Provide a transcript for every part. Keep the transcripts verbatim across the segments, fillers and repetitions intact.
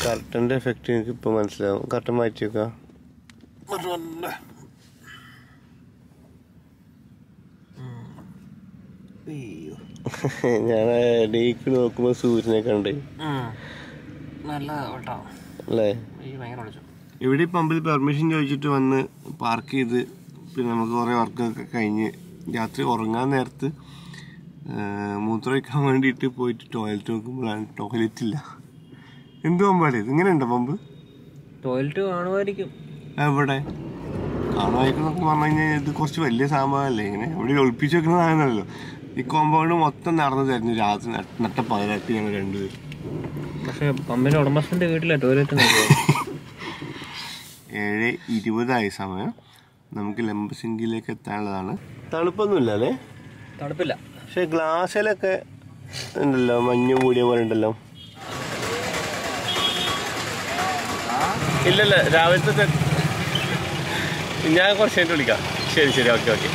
കർട്ടൻ്റെ effect എനിക്ക് ഇപ്പോൾ മനസ്സിലാവും. കർട്ടൻ മാറ്റി വെക്കാം. ഞാൻ ഡേക്ക് നോക്കുമ്പോൾ സൂര്യനെ കണ്ടേ അല്ലേ. ഇവിടെ പമ്പിൽ പെർമിഷൻ ചോദിച്ചിട്ട് വന്ന് പാർക്ക് ചെയ്ത് പിന്നെ നമുക്ക് കുറേ വർക്കൊക്കെ കഴിഞ്ഞ് രാത്രി ഉറങ്ങാൻ നേരത്ത് മൂത്രമൊഴിക്കാൻ വേണ്ടിയിട്ട് പോയിട്ട് ടോയ്ലറ്റ് നോക്കുമ്പോഴാണ് ടോയ്ലറ്റ് ഇല്ല. എന്ത് പമ്പാണ് ഇത്? ഇങ്ങനെ ഉണ്ടോ പമ്പ്? ടോയ്ലറ്റ് കാണുമായിരിക്കും. എവിടെ കാണുമായിരിക്കും എന്നൊക്കെ പറഞ്ഞു കഴിഞ്ഞാൽ ഇത് കുറച്ച് വലിയ സാമാനല്ലേ, ഇങ്ങനെ എവിടെ ഒളിപ്പിച്ച് വെക്കുന്ന സാധനമല്ലോ. ഈ കോമ്പൗണ്ട് മൊത്തം നടന്നു തരുന്നു രാത്രി നട്ട പകരാക്കി ഞങ്ങൾ രണ്ടുപേരും. പക്ഷെ പമ്പിന്റെ ഉടമസ്ഥന്റെ വീട്ടിലെ ടോയ്ലറ്റ് ഏഴ് ഇരുപതായി സമയം. നമുക്ക് ലംബസിംഗിലേക്ക് എത്താനുള്ളതാണ്. തണുപ്പൊന്നുമില്ല അല്ലേ? തണുപ്പില്ല. പക്ഷെ ഗ്ലാസ്സിലൊക്കെ ഉണ്ടല്ലോ മഞ്ഞ് കൂടിയ പോലെ ഉണ്ടല്ലോ. ഇല്ലല്ല രാവിലത്തെ ഞാൻ കുറച്ച് കഴിഞ്ഞിട്ട് വിളിക്കാം. ശരി ശരി ഓക്കെ ഓക്കെ.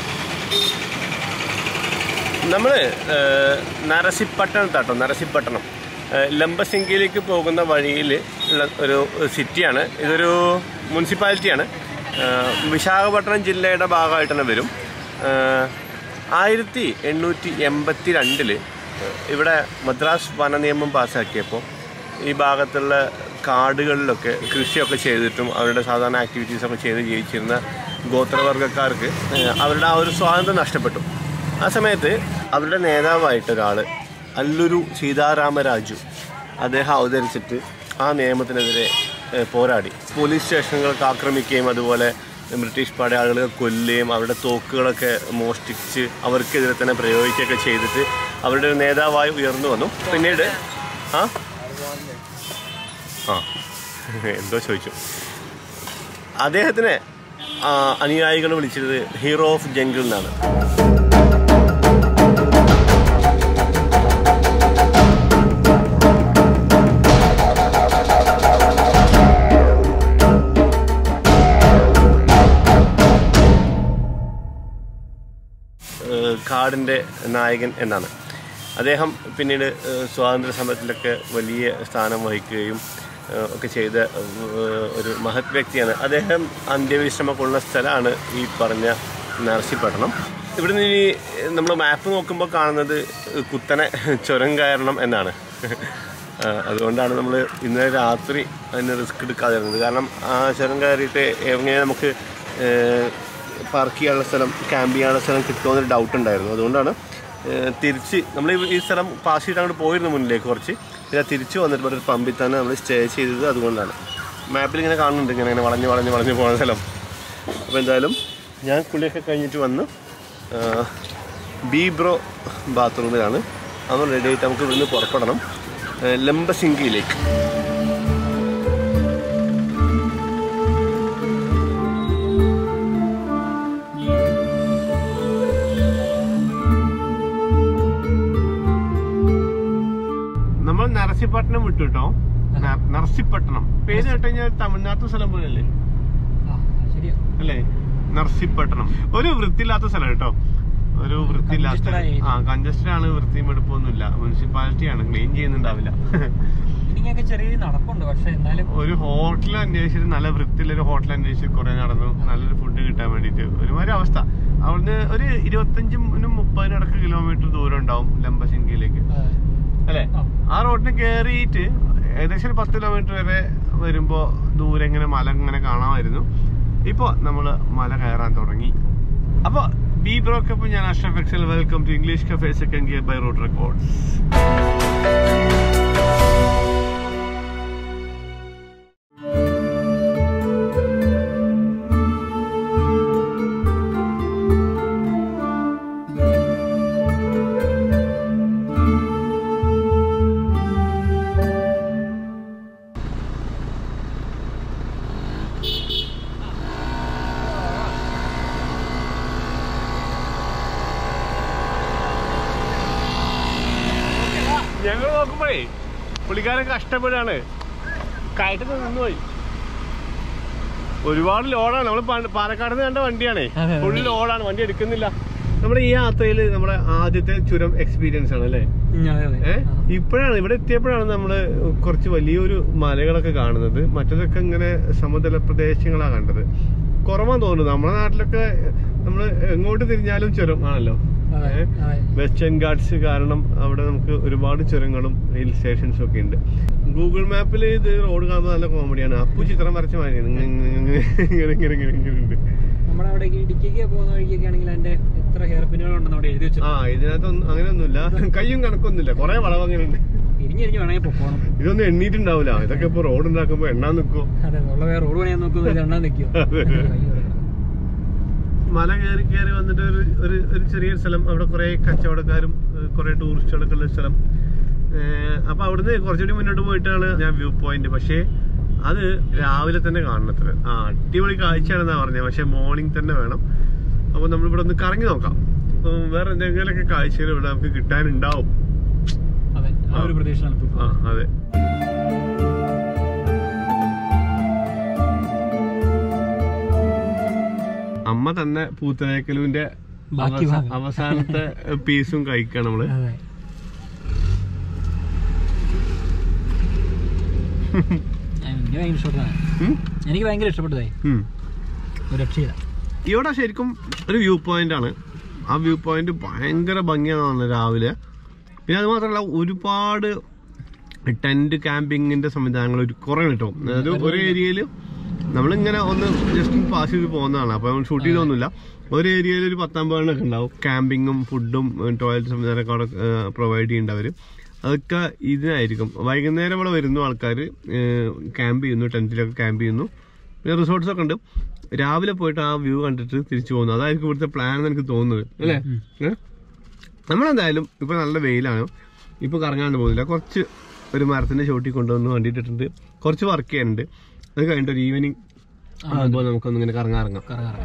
നമ്മൾ നരസിപ്പട്ടണത്താട്ടോ, നരസിപ്പട്ടണം ലംബസിംഗിലേക്ക് പോകുന്ന വഴിയിൽ ഉള്ള ഒരു സിറ്റിയാണ്. ഇതൊരു മുനിസിപ്പാലിറ്റിയാണ്. വിശാഖപട്ടണം ജില്ലയുടെ ഭാഗമായിട്ട് തന്നെ വരും. ആയിരത്തി എണ്ണൂറ്റി എൺപത്തി രണ്ടില് ഇവിടെ മദ്രാസ് വന നിയമം പാസ്സാക്കിയപ്പോൾ ഈ ഭാഗത്തുള്ള കാടുകളിലൊക്കെ കൃഷിയൊക്കെ ചെയ്തിട്ടും അവരുടെ സാധാരണ ആക്ടിവിറ്റീസൊക്കെ ചെയ്ത് ജീവിച്ചിരുന്ന ഗോത്രവർഗ്ഗക്കാർക്ക് അവരുടെ ആ ഒരു സ്വാതന്ത്ര്യം നഷ്ടപ്പെട്ടു. ആ സമയത്ത് അവരുടെ നേതാവായിട്ടൊരാൾ അല്ലൂരു സീതാരാമരാജു അദ്ദേഹം അവതരിച്ചിട്ട് ആ നിയമത്തിനെതിരെ പോരാടി. പോലീസ് സ്റ്റേഷനുകൾക്ക് ആക്രമിക്കുകയും അതുപോലെ ബ്രിട്ടീഷ് പടയാളികളെ കൊല്ലുകയും അവരുടെ തോക്കുകളൊക്കെ മോഷ്ടിച്ച് അവർക്കെതിരെ തന്നെ പ്രയോഗിക്കുകയൊക്കെ ചെയ്തിട്ട് അവരുടെ ഒരു നേതാവായി ഉയർന്നു വന്നു. പിന്നീട് ആ ആ എന്തോ ചോദിച്ചു. അദ്ദേഹത്തിനെ അനുയായികൾ വിളിച്ചത് ഹീറോ ഓഫ് ജംഗിൾ എന്നാണ്. കാടിൻ്റെ നായകൻ എന്നാണ് അദ്ദേഹം. പിന്നീട് സ്വാതന്ത്ര്യ സമരത്തിലൊക്കെ വലിയ സ്ഥാനം വഹിക്കുകയും ഒക്കെ ചെയ്ത ഒരു മഹത് വ്യക്തിയാണ്. അദ്ദേഹം അന്ത്യവിശ്രമം കൊള്ളുന്ന സ്ഥലമാണ് ഈ പറഞ്ഞ നരസിപ്പട്ടണം. ഇവിടെ നിന്ന് ഇനി നമ്മൾ മാപ്പ് നോക്കുമ്പോൾ കാണുന്നത് കുത്തനെ ചുരം കയറണം എന്നാണ്. അതുകൊണ്ടാണ് നമ്മൾ ഇന്നലെ രാത്രി അതിന് റിസ്ക് എടുക്കാതെ ഇരുന്നത്. കാരണം ആ ചുരം കയറിയിട്ട് എങ്ങനെ നമുക്ക് പാർക്ക് ചെയ്യാനുള്ള സ്ഥലം, ക്യാമ്പ് ചെയ്യാനുള്ള സ്ഥലം കിട്ടുമെന്നൊരു ഡൗട്ട് ഉണ്ടായിരുന്നു. അതുകൊണ്ടാണ് തിരിച്ച് നമ്മൾ ഈ സ്ഥലം പാസ് ചെയ്തിട്ട് അങ്ങോട്ട് പോയിരുന്നു മുന്നിലേക്ക് കുറച്ച്. പിന്നെ തിരിച്ച് വന്നിട്ട് ഒരു പമ്പിൽ തന്നെ നമ്മൾ സ്റ്റേ ചെയ്തത്. അതുകൊണ്ടാണ് മാപ്പിൽ ഇങ്ങനെ കാണുന്നുണ്ട് ഇങ്ങനെ ഇങ്ങനെ വളഞ്ഞ് വളഞ്ഞ് വളഞ്ഞ് പോകുന്ന സ്ഥലം. അപ്പോൾ എന്തായാലും ഞാൻ കുളിയൊക്കെ കഴിഞ്ഞിട്ട് വന്ന് ബീബ്രോ ബാത്റൂമിലാണ്. അവൻ റെഡി ആയിട്ട് നമുക്ക് ഇവിടുന്ന് പുറപ്പെടണം ലംബസിംഗിയിലേക്ക്. നമ്മൾ നരസിപ്പട്ടണം വിട്ടു കേട്ടോ. നരസിപ്പട്ടണം പേര് കേട്ട് കഴിഞ്ഞാൽ തമിഴ്നാട്ടിലെ സ്ഥലം പോലെയല്ലേ അല്ലേ? നരസിപ്പട്ടണം ഒരു വൃത്തിയില്ലാത്ത സ്ഥലം കേട്ടോ. ഒരു വൃത്തിയില്ലാത്ത ആ കൺജസ്റ്റഡ് ആണ്. വൃത്തിയും എടുപ്പൊന്നുമില്ല. മുനിസിപ്പാലിറ്റിയാണ്, ക്ലീൻ ചെയ്യുന്നുണ്ടാവില്ല. ഒരു ഹോട്ടൽ അന്വേഷിച്ചിട്ട് നല്ല വൃത്തിയുള്ളൊരു ഹോട്ടൽ അന്വേഷിച്ച് കുറെ നടന്നു നല്ലൊരു ഫുഡ് കിട്ടാൻ വേണ്ടിട്ട്. ഒരുമാതിരി അവസ്ഥ. അവിടുന്ന് ഒരു ഇരുപത്തഞ്ചിനും മുപ്പതിനടക്കം കിലോമീറ്റർ ദൂരം ഉണ്ടാവും ലംബസിംഗിയിലേക്ക് അല്ലെ? ആ റോഡിന് കയറിയിട്ട് ഏകദേശം ഒരു പത്ത് കിലോമീറ്റർ വരെ വരുമ്പോ ദൂരെ ഇങ്ങനെ മല ഇങ്ങനെ കാണാമായിരുന്നു. ഇപ്പൊ നമ്മള് മല കയറാൻ തുടങ്ങി. അപ്പൊ ബീബ്രോക്കൊപ്പം ഞാൻ Ashraf Excel. Welcome to English cafe second gear by road records. ഞങ്ങൾ നോക്കുമ്പോഴേ പുള്ളിക്കാരൻ കഷ്ടപ്പെടുകയാണ്. കയറ്റത്ത് നിന്നുപോയി. ഒരുപാട് ലോഡാണ്. നമ്മൾ പാലക്കാട് നിന്ന് കണ്ട വണ്ടിയാണേ. ഫുൾ ലോഡാണ്. വണ്ടി എടുക്കുന്നില്ല. നമ്മുടെ ഈ യാത്രയിൽ നമ്മുടെ ആദ്യത്തെ ചുരം എക്സ്പീരിയൻസ് ആണ് അല്ലേ? ഏഹ് ഇപ്പോഴാണ് ഇവിടെ എത്തിയപ്പോഴാണ് നമ്മള് കുറച്ച് വലിയൊരു മലകളൊക്കെ കാണുന്നത്. മറ്റതൊക്കെ ഇങ്ങനെ സമതല പ്രദേശങ്ങളാണ് കണ്ടത്. കുറവാന്ന് തോന്നുന്നു. നമ്മുടെ നാട്ടിലൊക്കെ നമ്മള് എങ്ങോട്ട് തിരിഞ്ഞാലും ചുരം ആണല്ലോ. വെസ്റ്റേൺ ഗാർഡ്സ് കാരണം അവിടെ നമുക്ക് ഒരുപാട് ചുരങ്ങളും ഹിൽ സ്റ്റേഷൻസും ഒക്കെ ഉണ്ട്. ഗൂഗിൾ മാപ്പിൽ ഇത് റോഡ് കാണുമ്പോൾ നല്ല കോമഡിയാണ്. അപ്പു ചിത്രം വരച്ച മാതിരിയാണ് ഇങ്ങനെ ഇങ്ങനെ ഇങ്ങനെ ഇങ്ങനെ ഇങ്ങനെ ഉണ്ട്. ആ ഇതിനകത്തൊന്നും അങ്ങനെയൊന്നുമില്ല, കയ്യും കണക്കൊന്നുമില്ല, കുറെ വളവ് അങ്ങനെ ഉണ്ട്. ഇതൊന്നും എണ്ണീട്ടുണ്ടാവില്ല. ഇതൊക്കെ ഇപ്പൊ റോഡ് ഉണ്ടാക്കുമ്പോ എണ്ണാൻ നിൽക്കുമോ? മല കയറി കയറി വന്നിട്ട് ഒരു ഒരു ഒരു ചെറിയൊരു സ്ഥലം, അവിടെ കുറെ കച്ചവടക്കാരും കുറെ ടൂറിസ്റ്റുകളൊക്കെ ഉള്ള സ്ഥലം. അപ്പൊ അവിടുന്ന് കുറച്ചുകൂടി മുന്നോട്ട് പോയിട്ടാണ് ഞാൻ വ്യൂ പോയിന്റ്. പക്ഷേ അത് രാവിലെ തന്നെ കാണണത്ര. ആ അടിപൊളി കാഴ്ചയാണെന്നാ പറഞ്ഞത്. പക്ഷെ മോർണിംഗ് തന്നെ വേണം. അപ്പൊ നമ്മളിവിടെ ഒന്ന് കറങ്ങി നോക്കാം. വേറെ എന്തെങ്കിലുമൊക്കെ കാഴ്ചകൾ ഇവിടെ നമുക്ക് കിട്ടാനുണ്ടാവും. ആ അതെ. അമ്മ തന്നെ പൂത്തനേക്കലുവിന്റെ അവസാനത്തെ പീസും കഴിക്കണം നമ്മള്. എനിക്ക് ഭയങ്കര ഇഷ്ടപ്പെട്ടതായി. ഇവിടെ ശരിക്കും ഒരു വ്യൂ പോയിന്റ് ആണ്. ആ വ്യൂ പോയിന്റ് ഭയങ്കര ഭംഗിയാണ് രാവിലെ. പിന്നെ അത് മാത്രമല്ല ഒരുപാട് ടെന്റ് ക്യാമ്പിങ്ങിന്റെ സംവിധാനങ്ങൾ ഒരു കുറെ കിട്ടും. അതായത് ഒരു ഏരിയയിൽ നമ്മളിങ്ങനെ ഒന്ന് ജസ്റ്റ് പാസ് ചെയ്ത് പോകുന്നതാണ്. അപ്പൊ നമ്മൾ ഷൂട്ട് ചെയ്തൊന്നുമില്ല. ഒരു ഏരിയയിൽ ഒരു പത്തൊമ്പതെണ്ണൊക്കെ ഉണ്ടാവും. ക്യാമ്പിങ്ങും ഫുഡും ടോയ്ലറ്റ് സംവിധാനമൊക്കെ അവിടെ പ്രൊവൈഡ് ചെയ്യുന്നുണ്ട് അവര്. അതൊക്കെ ഇതിനായിരിക്കും. വൈകുന്നേരം ഇവിടെ വരുന്നു ആൾക്കാർ ക്യാമ്പ് ചെയ്യുന്നു, ടെന്റിലൊക്കെ ക്യാമ്പ് ചെയ്യുന്നു. പിന്നെ റിസോർട്ട്സ് ഒക്കെ ഉണ്ട്. രാവിലെ പോയിട്ട് ആ വ്യൂ കണ്ടിട്ട് തിരിച്ചു പോകുന്നു. അതായിരിക്കും ഇവിടുത്തെ പ്ലാൻ എന്ന് എനിക്ക് തോന്നുന്നത് അല്ലേ? നമ്മളെന്തായാലും ഇപ്പൊ നല്ല വെയിലാണ്. ഇപ്പൊ കറങ്ങാണ്ട് പോകുന്നില്ല. കുറച്ച് ഒരു മരത്തിന്റെ ചോട്ടി കൊണ്ടുവന്ന് വണ്ടിയിട്ടിട്ടുണ്ട്. കുറച്ച് വർക്ക് ചെയ്യാനുണ്ട്. അത് കഴിഞ്ഞിട്ട് ഒരു ഈവനിങ് ആകുമ്പോൾ നമുക്കൊന്ന് ഇങ്ങനെ കറങ്ങാറങ്ങാം.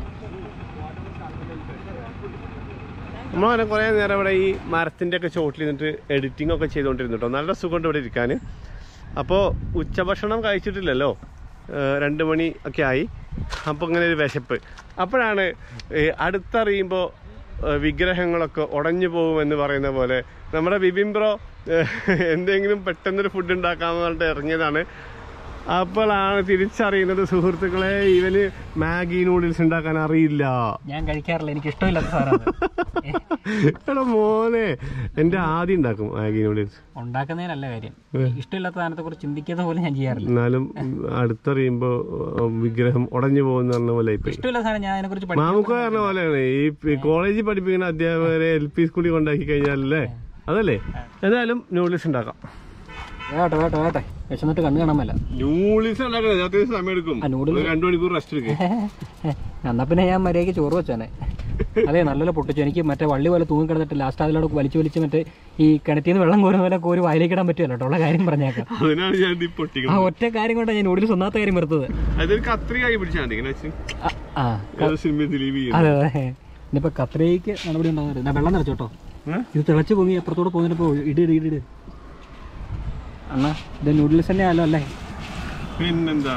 നമ്മളങ്ങനെ കുറേ നേരം ഇവിടെ ഈ മരത്തിൻ്റെ ഒക്കെ ചോട്ടിൽ നിന്നിട്ട് എഡിറ്റിംഗ് ഒക്കെ ചെയ്തുകൊണ്ടിരുന്നു കേട്ടോ. നല്ല സുഖമുണ്ട് ഇവിടെ ഇരിക്കാൻ. അപ്പോൾ ഉച്ചഭക്ഷണം കഴിച്ചിട്ടില്ലല്ലോ, രണ്ട് മണി ഒക്കെ ആയി. അപ്പോൾ ഇങ്ങനെ ഒരു വിശപ്പ്. അപ്പോഴാണ് അടുത്തറിയുമ്പോൾ വിഗ്രഹങ്ങളൊക്കെ ഉടഞ്ഞു പോകുമെന്ന് പറയുന്ന പോലെ നമ്മുടെ ബിബിൻ ബ്രോ എന്തെങ്കിലും പെട്ടെന്നൊരു ഫുഡ് ഉണ്ടാക്കാമെന്ന് പറഞ്ഞിട്ട് ഇറങ്ങിയതാണ്. അപ്പോഴാണ് തിരിച്ചറിയുന്നത് സുഹൃത്തുക്കളെ, ഇവന് മാഗി നൂഡിൽസ് ഉണ്ടാക്കാൻ അറിയില്ല. ഞാൻ കഴിക്കാറില്ല, എനിക്ക് ഇഷ്ടമില്ലാത്ത സാധനം. എടാ മോനെ, എന്റെ ആദ്യം ഉണ്ടാക്കും മാഗി നൂഡിൽസ്. ഉണ്ടാക്കുന്നതിനല്ല കാര്യം, ഇഷ്ടമില്ലാത്ത സാധനത്തെ കുറിച്ച് ചിന്തിക്കുന്ന പോലെ ഞാൻ ചെയ്യാറില്ല. എന്നാലും അടുത്തറിയുമ്പോ വിഗ്രഹം ഉടഞ്ഞു പോകുന്ന പറഞ്ഞ പോലെ ഇഷ്ടമില്ലാത്ത സാധനം ഞാൻ അതിനെ കുറിച്ച് മാമുക്ക പറഞ്ഞ പോലെയാണ്. ഈ കോളേജിൽ പഠിപ്പിക്കുന്ന അധ്യാപകരെ എൽ പി സ്കൂളിൽ കൊണ്ടാക്കി കഴിഞ്ഞാലല്ലേ അതല്ലേ. എന്തായാലും നൂഡിൽസ് ഉണ്ടാക്കാം. വേട്ടെ വേട്ടെ വേട്ടെ വിശന്നിട്ട് കണ്ണു കാണാൻ പറ്റില്ല. നൂഡിൽസ് ഉണ്ടാക്കുന്നത് അത്യാവശ്യം സമയം എടുക്കും. രണ്ടു മണിക്കൂർ റെസ്റ്റ് എടുക്കും. എന്നാ പിന്നെ ഞാൻ മര്യാദയ്ക്ക് ചോറ് വെച്ചാനെ. അതെ, നല്ലപോലെ പൊട്ടിച്ചു. എനിക്ക് മറ്റേ വള്ളി പോലെ തൂങ്ങി കിടന്നിട്ട് ലാസ്റ്റ് അതിലോട് വലിച്ചു വലിച്ച് മറ്റേ ഈ കിണറ്റിൽ നിന്ന് വെള്ളം കോരുന്ന പോലെ കോരി വായിലേക്ക് ഇടാൻ പറ്റുമല്ലോ കേട്ടോ. ഉള്ള കാര്യം പറഞ്ഞേക്കാം. ആ ഒറ്റ കാര്യം കൊണ്ടാണ് ഞാൻ നൂഡിൽസ് ഒന്നാമത്തെ കാര്യം വെറുത്തത്. അതെ അതെ, ഇനിയിപ്പോ കത്രിക്ക് നടപടി ഉണ്ടാകുന്നത്. ഞാൻ വെള്ളം നിറച്ചോട്ടോ. ഇത് തിളച്ച് പൊങ്ങി അപ്പുറത്തോടെ പോകുന്നപ്പോ ഇട് ഇട് ഇട് അണ്ണാ. ഇത് നൂഡിൽസ് തന്നെ ആലോ അല്ലേ? പിന്നെന്താ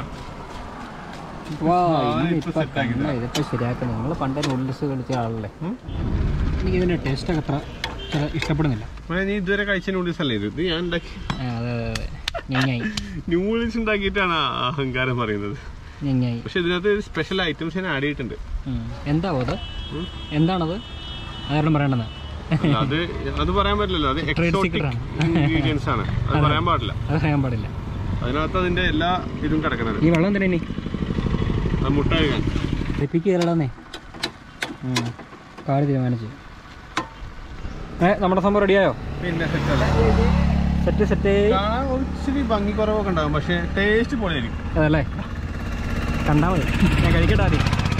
ഇതിപ്പോ ശരിയാക്കണം. നിങ്ങൾ പണ്ടേ നൂഡിൽസ് കളിച്ച ആളല്ലേ. എനിക്ക് ഇതിന്റെ ടേസ്റ്റ് ഒക്കെ അത്ര ഇഷ്ടപ്പെടുന്നില്ല. നീ ഇതുവരെ കഴിച്ച നൂഡിൽസ് അല്ലേ ഇത്? ഞാൻ ഉണ്ടാക്കി. അതെ അതെ, ഞാൻ നൂഡിൽസ് ഉണ്ടാക്കിയിട്ടാണ് അഹങ്കാരം പറയുന്നത്. പക്ഷെ ഇതിനകത്ത് സ്പെഷ്യൽ ഐറ്റംസ് ഞാൻ ആഡ് ചെയ്തിട്ടുണ്ട്. എന്താവോ അത്? എന്താണത്? അതാരണം പറയണ്ടെന്ന്. അത് അത് പറയാൻ പറ്റില്ലല്ലോ. അത് എക്സോട്ടിക് ഇൻഗ്രീഡിയൻസ് ആണ്. അത് പറയാൻ പാടില്ല. അത് പറയാൻ പാടില്ല. അതിനകത്ത് അതിന്റെ എല്ലാ ഇതും കിടക്കുന്നത്. ഈ വെള്ളം തന്നെ മുട്ട കഴിക്കാൻ എത്തിക്കല്ലേ കാര്യം തീരുമാനിച്ചു. ഏ നമ്മുടെ സംഭവം റെഡിയായോ? പിന്നെ സെറ്റ് സെറ്റ് സെറ്റ് ഇച്ചിരി ഭംഗി കുറവൊക്കെ ഉണ്ടാകും, പക്ഷെ ടേസ്റ്റ് പൊളിയായിരിക്കും. അതല്ലേ, കണ്ടാ മതി. ഞാൻ കഴിക്കട്ടെ ആദ്യം.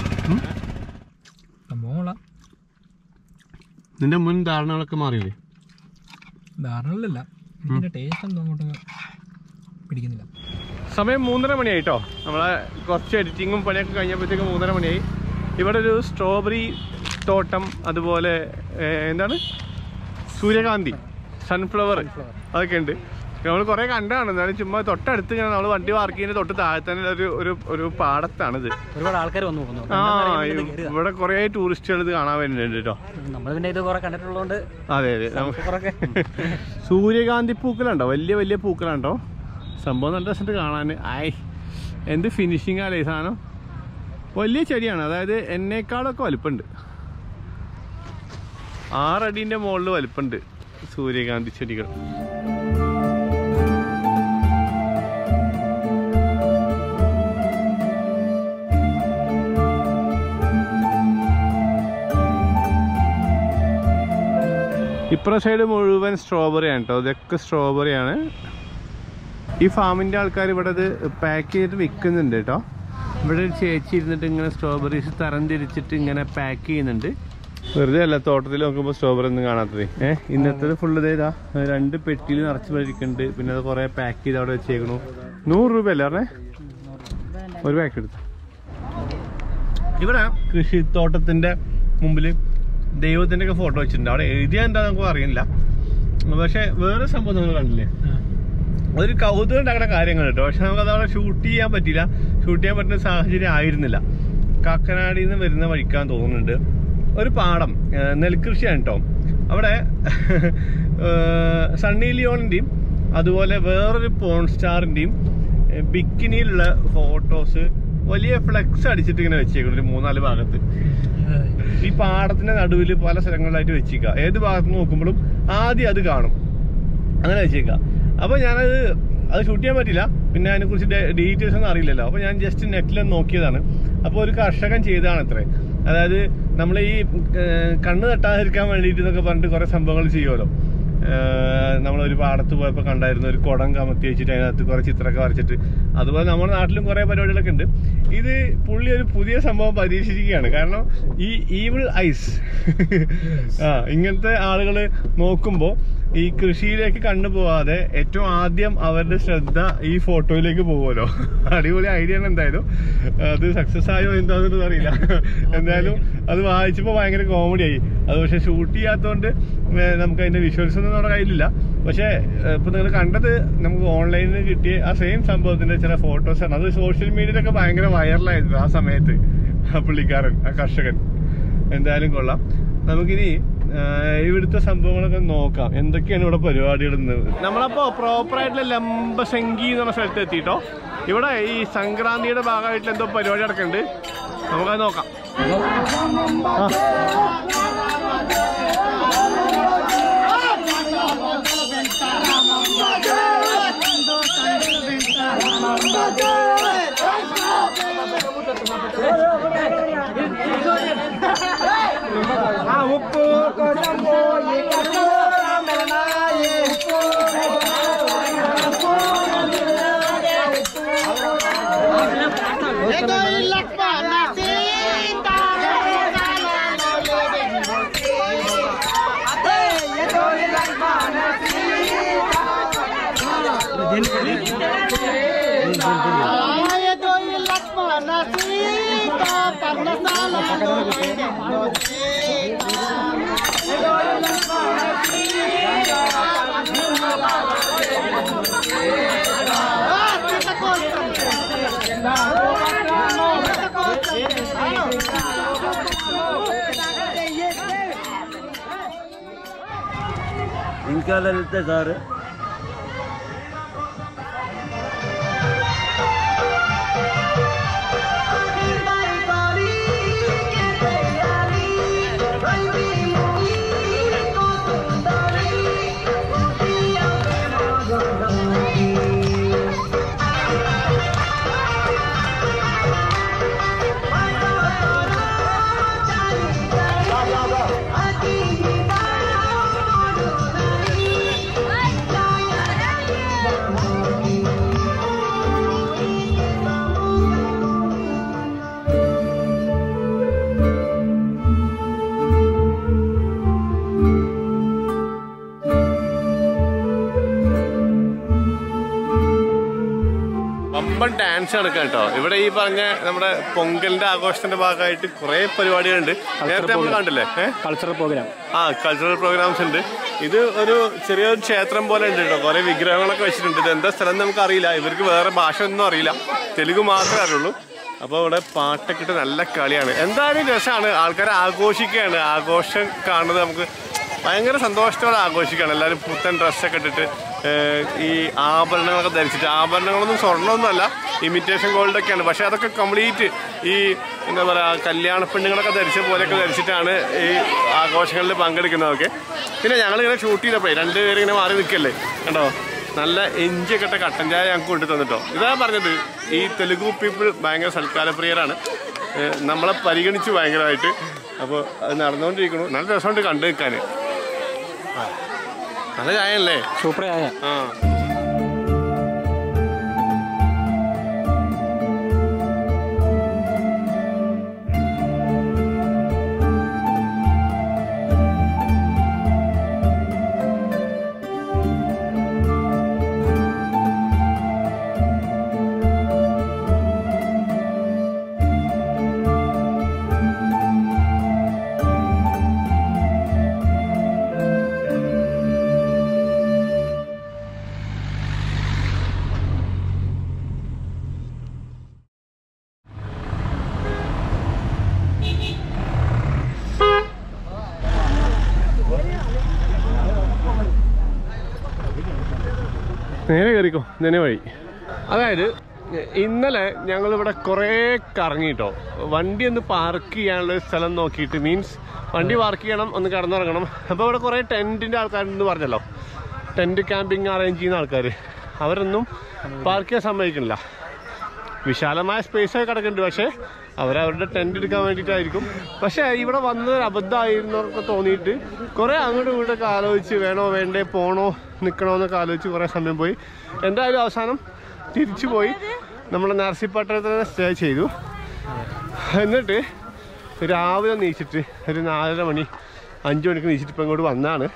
സംഭവം നിന്റെ മുൻ ധാരണകളൊക്കെ മാറിയില്ലേ? ധാരണകളിലല്ല, ഇതിന്റെ ടേസ്റ്റ് എന്തോ അങ്ങോട്ട് പിടിക്കുന്നില്ല. സമയം മൂന്നര മണിയായിട്ടോ. നമ്മളെ കുറച്ച് എഡിറ്റിങ്ങും പണിയൊക്കെ കഴിഞ്ഞപ്പോഴത്തേക്ക് മൂന്നര മണിയായി. ഇവിടെ ഒരു സ്ട്രോബെറി തോട്ടം, അതുപോലെ എന്താണ് സൂര്യകാന്തി, സൺഫ്ലവർ, അതൊക്കെ ഉണ്ട്. നമ്മൾ കുറെ കണ്ടാണ്, എന്നാലും ചുമ്മാ തൊട്ടടുത്ത് ഇങ്ങനെ നമ്മൾ വണ്ടി പാർക്ക് ചെയ്യുന്ന തൊട്ട് താഴെ തന്നെ ഒരു ഒരു ഒരു പാടത്താണിത്. ഒരുപാട് ആൾക്കാർ വന്നു പോകുന്നു. ആ ഇവിടെ കുറെ ടൂറിസ്റ്റുകൾ ഇത് കാണാൻ വേണ്ടിട്ടുണ്ട് കേട്ടോ. നമ്മൾ പിന്നെ ഇത് കുറെ കണ്ടിട്ടുള്ളതുകൊണ്ട്. അതെ അതെ നമുക്ക് സൂര്യകാന്തി പൂക്കളുണ്ടോ, വലിയ വലിയ പൂക്കളുണ്ടോ, സംഭവം നല്ല രസമായിട്ട് കാണാൻ. ആയ് എന്ത് ഫിനിഷിംഗ് ആലേ ഈ സാധനം. വലിയ ചെടിയാണ്, അതായത് എന്നേക്കാളൊക്കെ വലിപ്പമുണ്ട്, ആറടീൻ്റെ മുകളിൽ വലിപ്പമുണ്ട് സൂര്യകാന്തി ചെടികൾ. ഇപ്പുറ സൈഡ് മുഴുവൻ സ്ട്രോബെറി ആണ് കേട്ടോ, ഇതൊക്കെ സ്ട്രോബെറിയാണ്. ഈ ഫാമിൻ്റെ ആൾക്കാർ ഇവിടെ ഇത് പാക്ക് ചെയ്തിട്ട് വിൽക്കുന്നുണ്ട് കേട്ടോ. ഇവിടെ ഒരു ചേച്ചി ഇരുന്നിട്ട് ഇങ്ങനെ സ്ട്രോബെറീസ് തരം തിരിച്ചിട്ട് ഇങ്ങനെ പാക്ക് ചെയ്യുന്നുണ്ട്. വെറുതെ അല്ല, തോട്ടത്തിൽ നോക്കുമ്പോൾ സ്ട്രോബെറി ഒന്നും കാണാത്തത്. ഏഹ് ഇന്നത്തെ ഫുള്ള് ഇതാ രണ്ട് പെട്ടിയിൽ നിറച്ച് വരിക്കുന്നുണ്ട്. പിന്നെ അത് കുറേ പാക്ക് ചെയ്ത് അവിടെ വെച്ചേക്കണു. നൂറ് രൂപ അല്ലേ പറഞ്ഞേ ഒരു പാക്ക് എടുത്ത്. ഇവിടെ കൃഷിത്തോട്ടത്തിൻ്റെ മുമ്പിൽ ദൈവത്തിൻ്റെ ഒക്കെ ഫോട്ടോ വെച്ചിട്ടുണ്ട്. അവിടെ എഴുതിയാൽ എന്താ നമുക്ക് അറിയില്ല, പക്ഷെ വേറെ സംഭവം നമ്മൾ കണ്ടില്ലേ, അതൊരു കൗതുകം ഉണ്ടാക്കുന്ന കാര്യങ്ങൾ കേട്ടോ. പക്ഷെ നമുക്ക് അതവിടെ ഷൂട്ട് ചെയ്യാൻ പറ്റില്ല, ഷൂട്ട് ചെയ്യാൻ പറ്റുന്ന സാഹചര്യം ആയിരുന്നില്ല. കാക്കനാടിയിൽ നിന്ന് വരുന്ന വഴിക്കാൻ തോന്നുന്നുണ്ട്. ഒരു പാടം നെൽകൃഷിയാണ് കേട്ടോ. അവിടെ സണ്ണി ലിയോണിൻ്റെയും അതുപോലെ വേറൊരു പോൺ സ്റ്റാറിൻ്റെയും ബിക്കിനിയിലുള്ള ഫോട്ടോസ് വലിയ ഫ്ലെക്സ് അടിച്ചിട്ട് ഇങ്ങനെ വെച്ചേക്കണം ഒരു മൂന്നാല് ഭാഗത്ത്. ഈ പാടത്തിന്റെ നടുവിൽ പല സ്ഥലങ്ങളിലായിട്ട് വെച്ചേക്കുക. ഏത് ഭാഗത്ത് നോക്കുമ്പോഴും ആദ്യം അത് കാണും, അങ്ങനെ വെച്ചേക്കുക. അപ്പോൾ ഞാനത് അത് ഷൂട്ട് ചെയ്യാൻ പറ്റില്ല, പിന്നെ അതിനെക്കുറിച്ച് ഡീറ്റെയിൽസ് ഒന്നും അറിയില്ലല്ലോ. അപ്പോൾ ഞാൻ ജസ്റ്റ് നെറ്റിലൊന്ന് നോക്കിയതാണ്. അപ്പോൾ ഒരു കർഷകൻ ചെയ്തതാണ് അത്രേ. അതായത് നമ്മൾ ഈ കണ്ണ് തട്ടാതിരിക്കാൻ വേണ്ടിയിട്ട് എന്നൊക്കെ പറഞ്ഞിട്ട് കുറേ സംഭവങ്ങൾ ചെയ്യുമല്ലോ. നമ്മളൊരു പാടത്ത് പോയപ്പോൾ കണ്ടായിരുന്നു, ഒരു കുടം കമത്തി വെച്ചിട്ട് അതിനകത്ത് കുറേ ചിത്രമൊക്കെ വരച്ചിട്ട്. അതുപോലെ നമ്മുടെ നാട്ടിലും കുറേ പരിപാടികളൊക്കെ ഉണ്ട്. ഇത് പുള്ളി ഒരു പുതിയ സംഭവം പരീക്ഷിക്കുകയാണ്. കാരണം ഈ ഈവിൾ ഐസ് ആ ഇങ്ങനത്തെ ആളുകൾ നോക്കുമ്പോൾ ഈ കൃഷിയിലേക്ക് കണ്ണു പോവാതെ ഏറ്റവും ആദ്യം അവരുടെ ശ്രദ്ധ ഈ ഫോട്ടോയിലേക്ക് പോകുമല്ലോ. അടിപൊളി ഐഡിയ ആണ്. എന്തായാലും അത് സക്സസ് ആയോ എന്താണെന്ന് അറിയില്ല. എന്തായാലും അത് വായിച്ചപ്പോൾ ഭയങ്കര കോമഡി ആയി. അത് പക്ഷെ ഷൂട്ട് ചെയ്യാത്തതുകൊണ്ട് നമുക്ക് അതിന്റെ വിഷ്വൽസ് ഒന്നും നമ്മുടെ കയ്യിലില്ല. പക്ഷെ ഇപ്പൊ നിങ്ങൾ കണ്ടത് നമുക്ക് ഓൺലൈനിൽ കിട്ടിയ ആ സെയിം സംഭവത്തിന്റെ ചില ഫോട്ടോസാണ്. അത് സോഷ്യൽ മീഡിയയിലൊക്കെ ഭയങ്കര വൈറലായിരുന്നു ആ സമയത്ത്. ആ പുള്ളിക്കാരൻ, ആ കർഷകൻ. എന്തായാലും കൊള്ളാം. നമുക്കിനി ഇവിടുത്തെ സംഭവങ്ങളൊക്കെ നോക്കാം, എന്തൊക്കെയാണ് ഇവിടെ പരിപാടികൾ. നമ്മളപ്പോ പ്രോപ്പറായിട്ടുള്ള ലംബസംഗി എന്ന് പറഞ്ഞ സ്ഥലത്ത് എത്തിയിട്ടോ. ഇവിടെ ഈ സംക്രാന്തിയുടെ ഭാഗമായിട്ട് എന്തോ പരിപാടി നടക്കുന്നുണ്ട്, നമുക്കത് നോക്കാം. इनका ललते सारे പമ്പൻ ഡാൻസ് നടക്കാൻ കേട്ടോ. ഇവിടെ ഈ പറഞ്ഞ നമ്മുടെ പൊങ്കലിന്റെ ആഘോഷത്തിന്റെ ഭാഗമായിട്ട് കുറെ പരിപാടികളുണ്ട്. നേരത്തെ നമ്മൾ കണ്ടില്ലേ കൾച്ചറൽ പ്രോഗ്രാം. ആ കൾച്ചറൽ പ്രോഗ്രാംസ് ഉണ്ട്. ഇത് ഒരു ചെറിയൊരു ക്ഷേത്രം പോലെ ഉണ്ട് കേട്ടോ. കുറെ വിഗ്രഹങ്ങളൊക്കെ വെച്ചിട്ടുണ്ട്. ഇത് എന്താ സ്ഥലം നമുക്ക് അറിയില്ല. ഇവർക്ക് വേറെ ഭാഷ ഒന്നും അറിയില്ല, തെലുങ്ക് മാത്രമേ അറിയുള്ളൂ. അപ്പോൾ ഇവിടെ പാട്ടൊക്കെ ഇട്ട് നല്ല കളിയാണ്. എന്തായാലും രസമാണ്. ആൾക്കാരെ ആഘോഷിക്കുകയാണ്. ആഘോഷം കാണുന്നത് നമുക്ക് ഭയങ്കര സന്തോഷത്തോടെ ആഘോഷിക്കുകയാണ്. എല്ലാവരും പുത്തൻ ഡ്രസ്സൊക്കെ ഇട്ടിട്ട് ഈ ആഭരണങ്ങളൊക്കെ ധരിച്ചിട്ട്, ആഭരണങ്ങളൊന്നും സ്വർണ്ണമൊന്നും അല്ല, ഇമിറ്റേഷൻ ഗോൾഡൊക്കെയാണ്. പക്ഷെ അതൊക്കെ കംപ്ലീറ്റ് ഈ എന്താ പറയുക കല്യാണ പെണ്ണുങ്ങളൊക്കെ ധരിച്ച പോലെയൊക്കെ ധരിച്ചിട്ടാണ് ഈ ആഘോഷങ്ങളിൽ പങ്കെടുക്കുന്നതൊക്കെ. പിന്നെ ഞങ്ങളിങ്ങനെ ഷൂട്ട് ചെയ്തപ്പോഴേ രണ്ടുപേരും ഇങ്ങനെ മാറി നിൽക്കല്ലേ കണ്ടോ, നല്ല എഞ്ചിയൊക്കെ ഇട്ട കട്ടൻ ചായ ഞങ്ങൾക്ക് കൊണ്ടു തന്നിട്ടോ. ഇതാ പറഞ്ഞത്, ഈ തെലുഗു പീപ്പിൾ ഭയങ്കര സൽക്കാരപ്രിയരാണ്, നമ്മളെ പരിഗണിച്ചു ഭയങ്കരമായിട്ട്. അപ്പോൾ അത് നടന്നുകൊണ്ടിരിക്കണു. നല്ല രസമുണ്ട് കണ്ടു നിൽക്കാൻ. നല്ല ചായ അല്ലേ, സൂപ്പർ ചായ. ആ നേരെ കയറിക്കോ തന്നെ വഴി. അതായത് ഇന്നലെ ഞങ്ങളിവിടെ കുറേ കറങ്ങിട്ടോ. വണ്ടി ഒന്ന് പാർക്ക് ചെയ്യാനുള്ള സ്ഥലം നോക്കിയിട്ട്, മീൻസ് വണ്ടി പാർക്ക് ചെയ്യണം, ഒന്ന് കിടന്നിറങ്ങണം. അപ്പോൾ ഇവിടെ കുറേ ടെൻറ്റിൻ്റെ ആൾക്കാരെന്ന് പറഞ്ഞല്ലോ, ടെൻറ്റ് ക്യാമ്പിങ് അറേഞ്ച് ചെയ്യുന്ന ആൾക്കാർ, അവരൊന്നും പാർക്ക് ചെയ്യാൻ സമ്മതിക്കണില്ല. വിശാലമായ സ്പേസൊക്കെ കിടക്കുന്നുണ്ട്, പക്ഷേ അവരവരുടെ ടെൻറ്റ് എടുക്കാൻ വേണ്ടിയിട്ടായിരിക്കും. പക്ഷേ ഇവിടെ വന്നൊരു അബദ്ധമായിരുന്നൊക്കെ തോന്നിയിട്ട് കുറേ അങ്ങോട്ടും ഇങ്ങോട്ടൊക്കെ ആലോചിച്ച് വേണോ വേണ്ടേ, പോണോ നിൽക്കണോ എന്നൊക്കെ ആലോചിച്ച് കുറേ സമയം പോയി. എന്തായാലും അവസാനം തിരിച്ചു പോയി നമ്മുടെ നരസിപ്പട്ടണത്തിൽ തന്നെ സ്റ്റേ ചെയ്തു. എന്നിട്ട് രാവിലെ നീച്ചിട്ട് ഒരു നാലര മണി അഞ്ച് മണിക്ക് നീച്ചിട്ട് ഇപ്പം ഇങ്ങോട്ട് വന്നാണ്.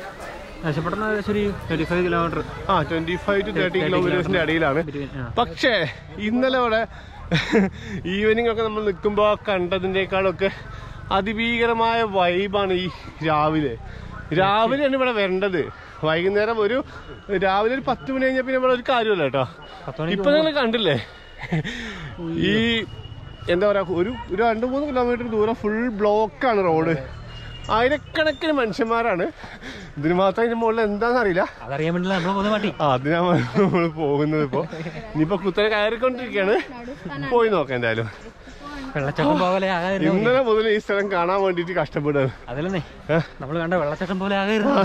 കിലോമീറ്റർ ആ ട്വന്റി ഫൈവ് ടു തേർട്ടി കിലോമീറ്റേഴ്സിന്റെ ഇടയിലാണ്. പക്ഷേ ഇന്നലെ ഇവിടെ ഈവനിങ് ഒക്കെ നമ്മൾ നിൽക്കുമ്പോൾ കണ്ടതിൻ്റെക്കാളൊക്കെ അതിഭീകരമായ വൈബാണ് ഈ രാവിലെ. രാവിലെയാണ് ഇവിടെ വരേണ്ടത്. വൈകുന്നേരം ഒരു രാവിലെ ഒരു പത്ത് മണി കഴിഞ്ഞാൽ പിന്നെ ഇവിടെ ഒരു കാര്യമല്ല കേട്ടോ. ഇപ്പൊ നിങ്ങൾ കണ്ടില്ലേ, ഈ എന്താ പറയാ ഒരു ഒരു രണ്ട് മൂന്ന് കിലോമീറ്റർ ദൂരം ഫുൾ ബ്ലോക്കാണ് റോഡ്. ആയിരക്കണക്കിന് മനുഷ്യന്മാരാണ്. ഇതിന് മാത്രം ഇതിന് മുകളിൽ എന്താണെന്ന് അറിയില്ല. അതിനാണ് നമ്മൾ പോകുന്നത്. ഇപ്പൊ ഇനിയിപ്പോ കുത്തനെ കയറിക്കൊണ്ടിരിക്കുകയാണ്. പോയി നോക്കാം എന്തായാലും. വെള്ളച്ചാട്ടം പോലെ ഇന്നലെ മുതൽ ഈ സ്ഥലം കാണാൻ വേണ്ടിട്ട് കഷ്ടപ്പെടുകയാണ്. അതല്ലേ നമ്മൾ കണ്ട വെള്ളച്ചാട്ടം പോലെ ആകരുത്.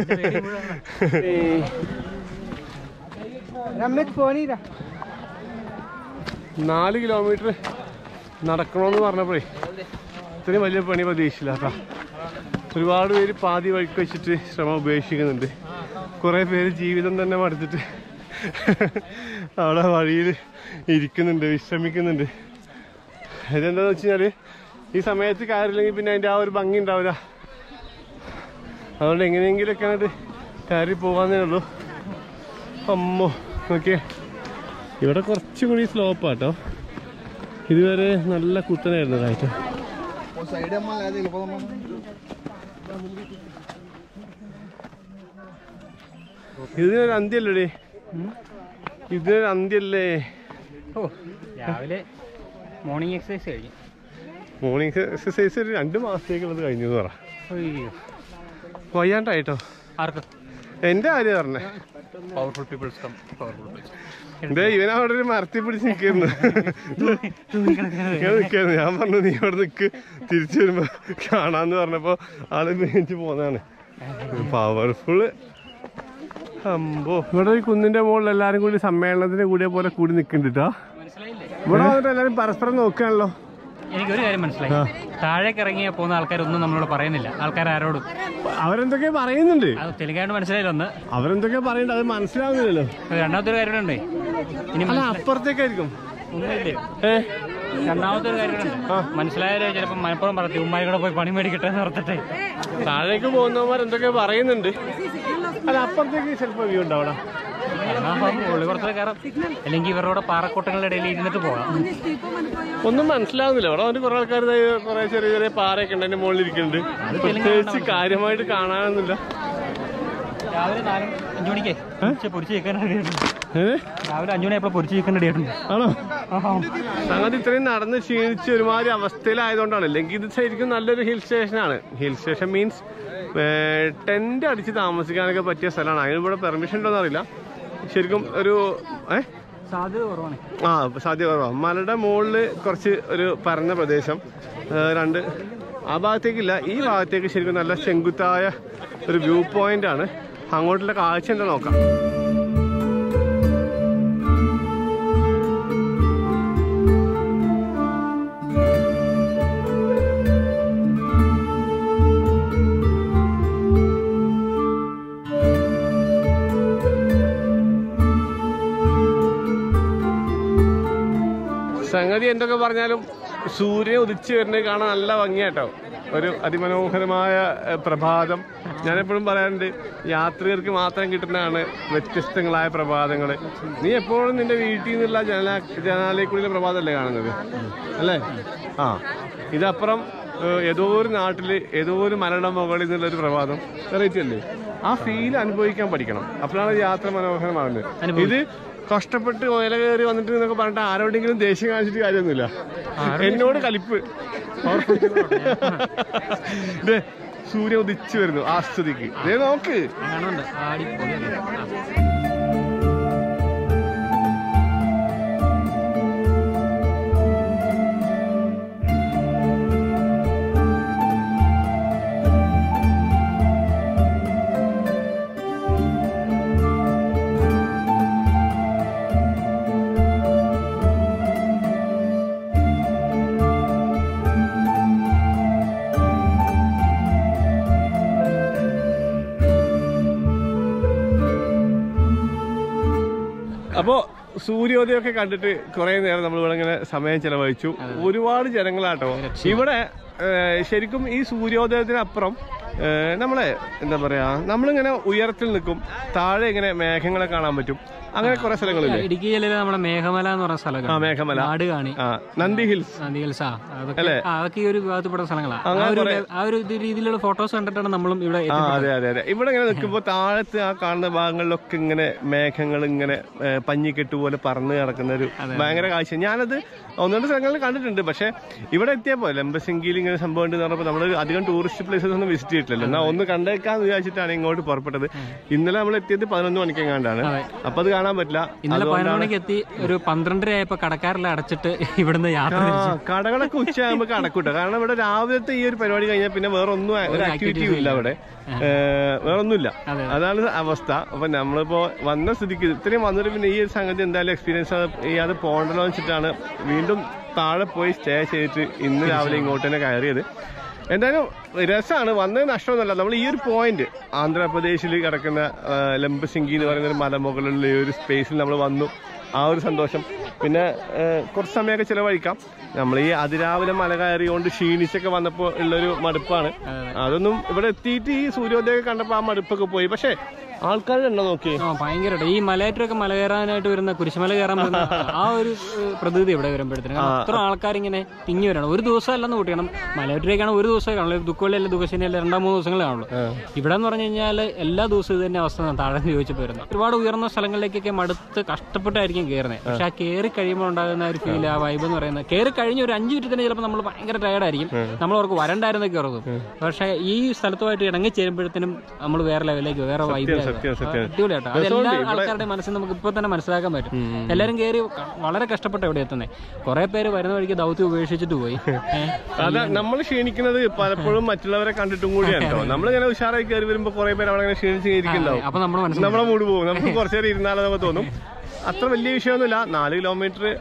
നാല് കിലോമീറ്റർ നടക്കണമെന്ന് പറഞ്ഞപ്പോഴേ ഇത്രയും വലിയ പണി പ്രതീക്ഷിച്ചില്ല കേട്ടോ. ഒരുപാട് പേര് പാതി വഴിക്ക് വെച്ചിട്ട് ശ്രമം ഉപേക്ഷിക്കുന്നുണ്ട്. കുറേ പേര് ജീവിതം തന്നെ മടുത്തിട്ട് അവിടെ വഴിയിൽ ഇരിക്കുന്നുണ്ട്, വിശ്രമിക്കുന്നുണ്ട്. ഇതെന്താണെന്ന് വെച്ച് കഴിഞ്ഞാൽ ഈ സമയത്ത് കയറില്ലെങ്കിൽ പിന്നെ അതിൻ്റെ ആ ഒരു ഭംഗി ഉണ്ടാവില്ല. അതുകൊണ്ട് എങ്ങനെയെങ്കിലുമൊക്കെ അങ്ങോട്ട് കയറി പോകാന്നേ ഉള്ളൂ. അമ്മോ നോക്കിയേ, ഇവിടെ കുറച്ചും കൂടി സ്ലോപ്പാട്ടോ. ഇതുവരെ നല്ല കുത്തനായിരുന്നു കയറ്റം. ഇതിനൊരു അന്ത്യല്ലേ, ഇതിനൊരു അന്ത്യല്ലേ. ഓ രാവിലെ മോർണിംഗ് എക്സസൈസ് കഴിഞ്ഞു. മോർണിംഗ് എക്സസൈസ് ഒരു രണ്ട് മാസത്തേക്കുള്ളത് കഴിഞ്ഞു എന്ന് പറ. വയ്യാണ്ടായിട്ടോ. ആർക്ക്? എന്റെ കാര്യം പറഞ്ഞേ. Powerful peoples come powerful peoples. എന്തേ ഇവനവിടെ ഒരു മരത്തി പിടിച്ച് നിൽക്കുന്നു നിൽക്കായിരുന്നു. ഞാൻ പറഞ്ഞു നീ അവിടെ നിൽക്ക്, തിരിച്ചു വരുമ്പോ കാണാന്ന് പറഞ്ഞപ്പോ ആള് മേടിച്ച് പോന്നതാണ്. പവർഫുള്ള്. അമ്പോ ഇവിടെ ഈ കുന്നിന്റെ മുകളിൽ എല്ലാരും കൂടി സമ്മേളനത്തിന് കൂടിയ പോലെ കൂടി നിൽക്കുന്നുണ്ടോ. ഇവിടെ വന്നിട്ട് എല്ലാരും പരസ്പരം നോക്കുകയാണല്ലോ. എനിക്കൊരു കാര്യം മനസ്സിലായി, താഴേക്ക് ഇറങ്ങിയ പോകുന്ന ആൾക്കാരൊന്നും നമ്മളോട് പറയുന്നില്ല. ആൾക്കാർ ആരോടും അവരെന്തൊക്കെ പറയുന്നുണ്ട്, അത് തെലുങ്കാണ്ട് മനസ്സിലായില്ല. ഒന്ന് അവരെന്തൊക്കെ പറയുന്നുണ്ട് അത് മനസ്സിലാവുന്നില്ലല്ലോ. രണ്ടാമത്തെ ഒരു കാര്യമുണ്ടേ, ഇനി അപ്പുറത്തേക്കായിരിക്കും ഒന്നുമില്ലേ. രണ്ടാമത്തെ ഒരു കാര്യമുണ്ട്, മനസ്സിലായാലോ ചിലപ്പോൾ മലപ്പുറം പറത്തി ഉമ്മായി കൂടെ പോയി പണി മേടിക്കട്ടെ എന്ന് ഓർത്തിട്ടെ താഴേക്ക് പോകുന്നവന്മാർ എന്തൊക്കെ പറയുന്നുണ്ട്. അല്ല അപ്പുറത്തേക്ക് ചിലപ്പോൾ വ്യൂ ഉണ്ടാവണം. മുകളിൽ കുറച്ച് കയറാം, അല്ലെങ്കിൽ ഇവരുടെ പാറക്കൂട്ടങ്ങളുടെ ഇടയിൽ ഇരുന്നിട്ട് പോകാം. ഒന്നും മനസ്സിലാവുന്നില്ല. ഇവിടെ വന്നിട്ട് കുറെ ആൾക്കാർ കുറെ ചെറിയ ചെറിയ പാറയൊക്കെ ഉണ്ട്, അതിന്റെ മുകളിൽ ഇരിക്കുന്നുണ്ട്. പ്രത്യേകിച്ച് കാര്യമായിട്ട് കാണാനൊന്നുമില്ല. രാവിലെ നാല് അഞ്ചു മണിക്ക് പൊരിച്ച് ചിക്കൻ രാവിലെ അഞ്ചു മണി പൊരിച്ച് ചിക്കൻ റെഡി ആയിട്ടുണ്ട്. ആണോ? സംഗതി ഇത്രയും നടന്ന് ക്ഷീണിച്ച് ഒരുമാതിരി അവസ്ഥയിലായതുകൊണ്ടാണ്. അല്ലെങ്കിൽ ഇത് ശരിക്കും നല്ലൊരു ഹിൽ സ്റ്റേഷനാണ്. ഹിൽ സ്റ്റേഷൻ മീൻസ് ടെന്റ് അടിച്ച് താമസിക്കാനൊക്കെ പറ്റിയ സ്ഥലമാണ്. അതിന് ഇവിടെ പെർമിഷൻ ഉണ്ടോന്ന് അറിയില്ല. ശരിക്കും ഒരു ഏഹ് സാധ്യത കുറവാണ്. ആ സാധ്യത കുറവാണ്. മലയുടെ മുകളിൽ കുറച്ച് ഒരു പരന്ന പ്രദേശം, രണ്ട് ആ ഭാഗത്തേക്കില്ല, ഈ ഭാഗത്തേക്ക് ശരിക്കും നല്ല ചെങ്കുത്തായ ഒരു വ്യൂ പോയിന്റ് ആണ്. അങ്ങോട്ടുള്ള കാഴ്ച എന്താ നോക്കാം. സംഗതി എന്തൊക്കെ പറഞ്ഞാലും സൂര്യൻ ഉദിച്ചു വരുന്നത് കാണാൻ നല്ല ഭംഗിയാട്ടോ. ഒരു അതിമനോഹരമായ പ്രഭാതം. ഞാനെപ്പോഴും പറയാറുണ്ട്, യാത്രികർക്ക് മാത്രം കിട്ടുന്നതാണ് വ്യത്യസ്തങ്ങളായ പ്രഭാതങ്ങൾ. നീ എപ്പോഴും നിന്റെ വീട്ടിൽ നിന്നുള്ള ജനാ ജനാലയക്കൂടിയുള്ള പ്രഭാതമല്ലേ കാണുന്നത് അല്ലേ? ആ ഇതപ്പുറം ഏതോ ഒരു നാട്ടില് ഏതോ ഒരു മലയുടെ മുകളിൽ നിന്നുള്ളൊരു പ്രഭാതം. വെറൈറ്റി അല്ലേ? ആ ഫീൽ അനുഭവിക്കാൻ പഠിക്കണം. അപ്പോഴാണ് യാത്ര മനോഹരമാകുന്നത്. ഇത് കഷ്ടപ്പെട്ട് ഓല കയറി വന്നിട്ട് എന്നൊക്കെ പറഞ്ഞിട്ട് ആരോടെങ്കിലും ദേഷ്യം കാണിച്ചിട്ട് കാര്യമൊന്നുമില്ല. എന്നോട് കലിപ്പ്. സൂര്യ ഉദിച്ചു വരുന്നു ആസ്വദിക്ക്. ദേ നോക്ക്. അപ്പോ സൂര്യോദയമൊക്കെ കണ്ടിട്ട് കുറെ നേരം നമ്മളിവിടെ ഇങ്ങനെ സമയം ചെലവഴിച്ചു. ഒരുപാട് ജനങ്ങളാട്ടോ ഇവിടെ. ശരിക്കും ഈ സൂര്യോദയത്തിനപ്പുറം നമ്മളെ എന്താ പറയാ, നമ്മളിങ്ങനെ ഉയരത്തിൽ നിൽക്കും, താഴെ ഇങ്ങനെ മേഘങ്ങളെ കാണാൻ പറ്റും. അങ്ങനെ കുറെ സ്ഥലങ്ങളില്ലേ? ഇടുക്കി ജില്ലയിലെ നമ്മുടെ മേഘമല എന്ന് പറയുന്ന സ്ഥലം. ആ മേഘമല, നാട് കാണി, നന്ദി ഹിൽസ്. നന്ദി ഹിൽസ് അല്ലേ? അതൊക്കെ ഈ ഒരു വിഭാഗത്തിൽപ്പെട്ട സ്ഥലങ്ങളാണ്. ആ ഒരു രീതിയിലുള്ള ഫോട്ടോസ് കണ്ടിട്ടാണ് നമ്മളും ഇവിടെ. അതെ അതെ അതെ. ഇവിടെ ഇങ്ങനെ നിൽക്കുമ്പോൾ താഴത്ത് ആ കാണുന്ന ഭാഗങ്ങളിലൊക്കെ ഇങ്ങനെ മേഘങ്ങൾ ഇങ്ങനെ പഞ്ഞിക്കെട്ട് പോലെ പറന്ന് കിടക്കുന്ന ഒരു ഭയങ്കര കാഴ്ച. ഞാനത് ഒന്ന് രണ്ട് സ്ഥലങ്ങളിൽ കണ്ടിട്ടുണ്ട്. പക്ഷെ ഇവിടെ എത്തിയപ്പോ ലംബസിംഗിയിൽ ഇങ്ങനെ സംഭവം ഉണ്ട് എന്ന് പറഞ്ഞപ്പോൾ നമ്മൾ അധികം ടൂറിസ്റ്റ് പ്ലേസസ് ഒന്നും വിസിറ്റ് ചെയ്തിട്ടില്ലല്ലോ. എന്നാൽ ഒന്ന് കണ്ടേക്കാന്ന് വിചാരിച്ചിട്ടാണ് ഇങ്ങോട്ട് പുറപ്പെട്ടത്. ഇന്നലെ നമ്മൾ എത്തിയത് പതിനൊന്ന് മണിക്കെങ്ങാണ്ടാണ്. അപ്പൊ അത് കാണാൻ പറ്റില്ല. ഇന്നലെ പതിനൊന്ന് മണിക്ക് എത്തി. ഒരു പന്ത്രണ്ടര ആയപ്പോ കടക്കാരെല്ലാം അടച്ചിട്ട് ഇവിടുന്ന് യാത്ര. കടകളൊക്കെ ഉച്ചയാകുമ്പോ കടക്കൂട്ടോ. കാരണം ഇവിടെ രാവിലത്തെ ഈ ഒരു പരിപാടി കഴിഞ്ഞാൽ പിന്നെ വേറെ ഒന്നും ഒരു ആക്ടിവിറ്റിയും ഇല്ല ഇവിടെ. വേറൊന്നുമില്ല. അതാണ് അവസ്ഥ. അപ്പൊ നമ്മളിപ്പോ വന്ന സ്ഥിതിക്ക് ഇത്രയും വന്നിട്ട് പിന്നെ ഈ ഒരു സംഗതി എന്തായാലും എക്സ്പീരിയൻസ് ചെയ്യാതെ പോകണ്ടല്ലോ വെച്ചിട്ടാണ് വീണ്ടും താഴെ പോയി സ്റ്റേ ചെയ്തിട്ട് ഇന്ന് രാവിലെ ഇങ്ങോട്ട് തന്നെ കയറിയത്. എന്തായാലും രസമാണ്. വന്നത് നഷ്ടമൊന്നുമല്ല. നമ്മൾ ഈ ഒരു പോയിന്റ് ആന്ധ്രാപ്രദേശിൽ കിടക്കുന്ന ലംബസിംഗി എന്ന് പറയുന്ന ഒരു മലമുകളിലുള്ള ഈ ഒരു സ്പേസിൽ നമ്മൾ വന്നു. ആ ഒരു സന്തോഷം. പിന്നെ കുറച്ച് സമയമൊക്കെ ചിലവഴിക്കാം. നമ്മൾ ഈ അതിരാവിലെ മല കയറിയോണ്ട് ക്ഷീണിച്ചൊക്കെ വന്നപ്പോൾ ഉള്ളൊരു മടുപ്പാണ്. അതൊന്നും ഇവിടെ എത്തിയിട്ട് ഈ സൂര്യോദയം കണ്ടപ്പോൾ ആ മടുപ്പൊക്കെ പോയി. പക്ഷെ ആൾക്കാരുടെ എണ്ണം നോക്കി ഭയങ്കരമായിട്ട്. ഈ മലയേറ്റമൊക്കെ മല കയറാനായിട്ട് വരുന്ന കുരിശുമല കയറാൻ വരുന്ന ആ ഒരു പ്രതീതി ഇവിടെ വരുമ്പോഴത്തേനും അത്ര ആൾക്കാരിങ്ങനെ തിങ്ങി വരണം. ഒരു ദിവസം അല്ലെന്ന് കൂട്ടിക്കണം. മലയേറ്റേക്കാണ് ഒരു ദിവസമേ കാണുള്ളൂ. ദുഃഖവെള്ളിയല്ല ദുഃഖശനിയല്ല രണ്ടാം മൂന്ന് ദിവസങ്ങളേ കാണുള്ളൂ. ഇവിടെ എന്ന് പറഞ്ഞു കഴിഞ്ഞാൽ എല്ലാ ദിവസവും ഇത് തന്നെ അവസ്ഥ താഴെ ചോദിച്ചു വരുന്നത്. ഒരുപാട് ഉയർന്ന സ്ഥലങ്ങളിലേക്കൊക്കെ മടുത്ത് കഷ്ടപ്പെട്ടായിരിക്കും കയറുന്നത്. പക്ഷെ ആ കയറി കഴിയുമ്പോൾ ഉണ്ടാകുന്ന ഒരു ഫീൽ, ആ വൈബ് എന്ന് പറയുന്നത്, കയറി കഴിഞ്ഞ ഒരു അഞ്ചു മിനിറ്റ് തന്നെ ചിലപ്പോൾ നമ്മൾ ഭയങ്കര ടയർഡായിരിക്കും. നമ്മൾ അവർക്ക് വരണ്ടായിരുന്നൊക്കെ ഉറങ്ങും. പക്ഷെ ഈ സ്ഥലത്തുമായിട്ട് ഇണങ്ങി ചേരുമ്പോഴത്തേനും നമ്മൾ വേറെ ലെവലിലേക്ക്, വേറെ വൈബ്, അടിപൊളിയാട്ടോ. അതെല്ലാ ആൾക്കാരുടെ മനസ്സിൽ നമുക്ക് ഇപ്പൊ തന്നെ മനസ്സിലാക്കാൻ പറ്റും. എല്ലാരും കയറി വളരെ കഷ്ടപ്പെട്ട് എവിടെ എത്തുന്നത്. കുറെ പേര് വരുന്ന വഴിക്ക് ദൗത്യം ഉപേക്ഷിച്ചിട്ട് പോയി. അതാ നമ്മൾ ക്ഷീണിക്കുന്നത് പലപ്പോഴും മറ്റുള്ളവരെ കണ്ടിട്ടും കൂടിയാണ്. നമ്മളിങ്ങനെ ഉഷാറായി കയറി വരുമ്പോ കുറെ പേര് അവിടെ ക്ഷീണിച്ചിരിക്കുന്നുണ്ടാവും. അപ്പൊ നമ്മുടെ നമ്മളെ മൂട് പോകും. നമുക്ക് കുറച്ചു നേരം ഇരുന്നാലും നമുക്ക് തോന്നും. അത്ര വലിയ വിഷയമൊന്നുമില്ല. നാല് കിലോമീറ്റർ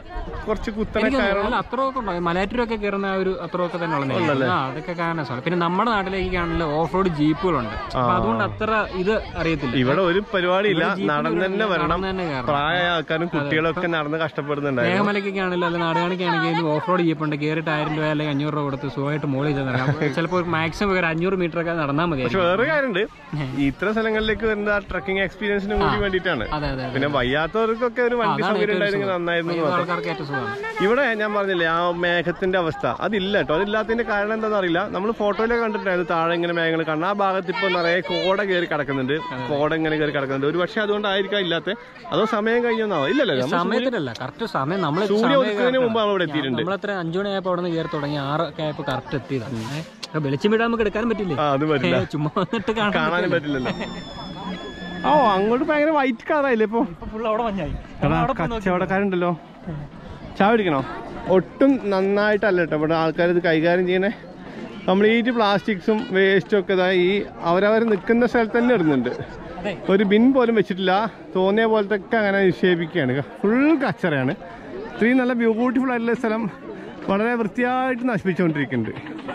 കുറച്ച് കുത്തനെ അത്രയൊക്കെ ഉണ്ടോ? മലയാറ്റൂരൊക്കെ കയറുന്ന ഒരു അത്രയൊക്കെ തന്നെ ഉള്ളത്. ആ അതൊക്കെ കാണാൻ സാധനം. പിന്നെ നമ്മുടെ നാട്ടിലേക്കാണല്ലോ ഓഫ് റോഡ് ജീപ്പുകളുണ്ട്. അതുകൊണ്ട് അത്ര ഇത് അറിയത്തില്ല. ഇവിടെ ഒരു പരിപാടി ഇല്ല, നടന്ന് തന്നെ വരണം. പ്രായമായ ആൾക്കാരും കുട്ടികളൊക്കെ നടന്ന് കഷ്ടപ്പെടുന്നുണ്ട്. മേഘമലക്കൊക്കെ ആണെങ്കിലും അല്ല നാടുകാണിക്കാണെങ്കിലും ഓഫ് റോഡ് ജീപ്പുണ്ട്. കയറിയിട്ട് ആയിരം രൂപ അല്ലെങ്കിൽ അഞ്ഞൂറ് രൂപ കൊടുത്ത് സുഖമായിട്ട് മോളിൽ ചെന്നിറങ്ങാം. ചിലപ്പോൾ മാക്സിമം ഒരു അഞ്ഞൂറ് മീറ്റർ ഒക്കെ നടന്നാൽ മതി. പക്ഷെ വേറെ കാര്യമുണ്ട്, ഇത്ര സ്ഥലങ്ങളിലേക്ക് വരുന്ന ട്രക്കിംഗ് എക്സ്പീരിയൻസിന് കൂടി വേണ്ടിയിട്ടാണ്. പിന്നെ വയ്യാത്തവർക്കൊക്കെ ഒരു വണ്ടി സൗകര്യം ഉണ്ടായിരുന്നെങ്കിൽ നന്നായിരുന്നു. ഇവിടെ ഞാൻ പറഞ്ഞില്ലേ ആ മേഘത്തിന്റെ അവസ്ഥ അതില്ല കേട്ടോ. അതില്ലാത്തതിന്റെ കാരണം എന്താണെന്ന് അറിയില്ല. നമ്മൾ ഫോട്ടോയിലൊക്കെ കണ്ടിട്ടുണ്ടായിരുന്നു താഴെ ഇങ്ങനെ മേഘങ്ങൾ കാണാൻ. ആ ഭാഗത്ത് ഇപ്പൊ നിറയെ കോട കയറി കിടക്കുന്നുണ്ട്. കോട ഇങ്ങനെ കയറി കിടക്കുന്നുണ്ട്. ഒരു പക്ഷെ അതുകൊണ്ടായിരിക്കാം ഇല്ലാത്ത, അതോ സമയം കഴിഞ്ഞൊന്നാവും. ഇല്ലല്ലോ, സമയത്തിലല്ല, കറക്റ്റ് സമയം. നമ്മൾ സൂര്യ ഉദിക്കുന്നതിന് മുമ്പ് അവിടെ എത്തിയിട്ടുണ്ട്. നമ്മളത്ര അഞ്ചു മണിയായപ്പോ അവിടെ നിന്ന് കയറി തുടങ്ങി ആറൊക്കെ ആയപ്പോ കറക്റ്റ് എത്തിയതാണ്. വെളിച്ചം വിടാൻ നമുക്ക് എടുക്കാനും പറ്റില്ലേ? അത് പറ്റില്ല, ചുമ്മാ വന്നിട്ട് കാണാനും പറ്റില്ലല്ലോ. ഓ അങ്ങോട്ട് ഭയങ്കര വൈറ്റ് കളറായില്ലേ ഇപ്പൊ? കച്ചവടക്കാരുണ്ടല്ലോ. ചായ പിടിക്കണോ? ഒട്ടും നന്നായിട്ടല്ല കേട്ടോ ഇവിടെ ആൾക്കാർ ഇത് കൈകാര്യം ചെയ്യണേ. കംപ്ലീറ്റ് പ്ലാസ്റ്റിക്സും വേസ്റ്റും ഒക്കെ ഇതാ ഈ അവരവർ നിൽക്കുന്ന സ്ഥലത്ത് തന്നെ ഇടുന്നുണ്ട്. ഒരു ബിൻ പോലും വെച്ചിട്ടില്ല. തോന്നിയ പോലത്തെ ഒക്കെ അങ്ങനെ നിക്ഷേപിക്കുകയാണ്. ഫുൾ കച്ചറയാണ്. ഇത്രയും നല്ല ബ്യൂട്ടിഫുൾ ആയിട്ടുള്ള സ്ഥലം വളരെ വൃത്തിയായിട്ട് നശിപ്പിച്ചുകൊണ്ടിരിക്കുന്നുണ്ട്.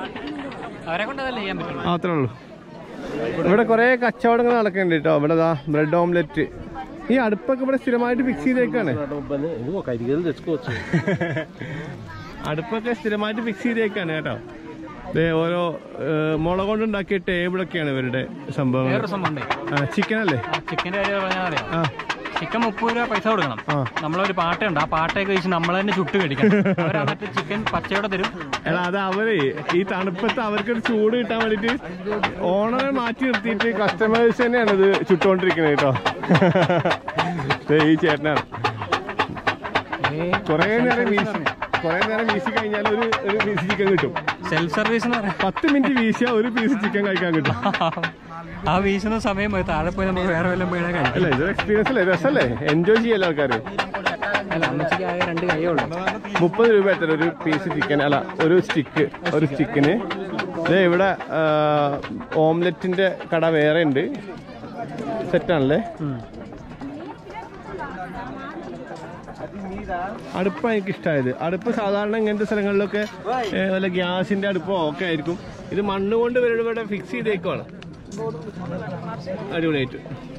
മാത്രമേ ഉള്ളൂ. ഇവിടെ കുറെ കച്ചവടങ്ങൾ നടക്കുന്നുണ്ട് കേട്ടോ. ഇവിടെ ദാ ബ്രെഡ് ഓംലെറ്റ്. ഈ അടുപ്പൊക്കെ ഇവിടെ സ്ഥിരമായിട്ട് ഫിക്സ് ചെയ്തേക്കാണ്. അടുപ്പൊക്കെ സ്ഥിരമായിട്ട് ഫിക്സ് ചെയ്തേക്കാണ് കേട്ടോ. ഓരോ മുള കൊണ്ടുണ്ടാക്കിയ ടേബിളൊക്കെയാണ് ഇവരുടെ സംഭവം. ചിക്കൻ അല്ലേ? ചിക്കൻ്റെ ആ ചിക്കൻ മുപ്പത് രൂപ പൈസ കൊടുക്കണം. നമ്മളൊരു പാട്ടയുണ്ട്, ആ പാട്ടയൊക്കെ വെച്ച് നമ്മൾ തന്നെ ചുട്ട് കഴിക്കണം. അവരകത്ത് ചിക്കൻ പച്ചയോടെ തരും. എടാ അത് അവര് ഈ തണുപ്പത്ത് അവർക്കൊരു ചൂട് കിട്ടാൻ വേണ്ടിട്ട് ഓണറെ മാറ്റി നിർത്തിയിട്ട് കസ്റ്റമേഴ്സ് തന്നെയാണ് ഇത് ചുട്ടുകൊണ്ടിരിക്കുന്നത് കേട്ടോ. ഈ ചേട്ടനാണ്. കൊറേ നേരം വീശി കൊറേ നേരം വീശി കഴിഞ്ഞാൽ ഒരു ഒരു പീസ് ചിക്കൻ കിട്ടും. സെൽഫ് സർവീസ് എന്ന് പറയാം. പത്ത് മിനിറ്റ് വീശിയാൽ ഒരു പീസ് ചിക്കൻ കഴിക്കാൻ കിട്ടും. ആ വീശുന്ന സമയം താഴെ പോയി നമുക്ക് വേറെ വല്ലതും പോയാൽ കഴിക്കാം. അല്ല ഇതൊരു എക്സ്പീരിയൻസ് അല്ലേ, രസമല്ലേ, എൻജോയ് ചെയ്യല്ലോ ആൾക്കാർ. അല്ല അമ്മച്ചിക്ക് ആകെ രണ്ട് കൈയുള്ളൂ. മുപ്പത് രൂപ എത്ര ഒരു പീസ് ചിക്കൻ? അല്ല ഒരു സ്റ്റിക്ക്, ഒരു സ്റ്റിക്കിന്. ഇതേ ഇവിടെ ഓംലെറ്റിന്റെ കട വേറെ ഉണ്ട്. സെറ്റാണല്ലേ. അടുപ്പാണ് എനിക്ക് ഇഷ്ടമായത്. അടുപ്പ് സാധാരണ ഇങ്ങനത്തെ സ്ഥലങ്ങളിലൊക്കെ വല്ല ഗ്യാസിന്റെ അടുപ്പോ ഒക്കെ ആയിരിക്കും. ഇത് മണ്ണ് കൊണ്ട് ഇവരുടെ ഇവിടെ ഫിക്സ് ചെയ്തേക്കുവാണ്. അടിപൊളിയായിട്ട്.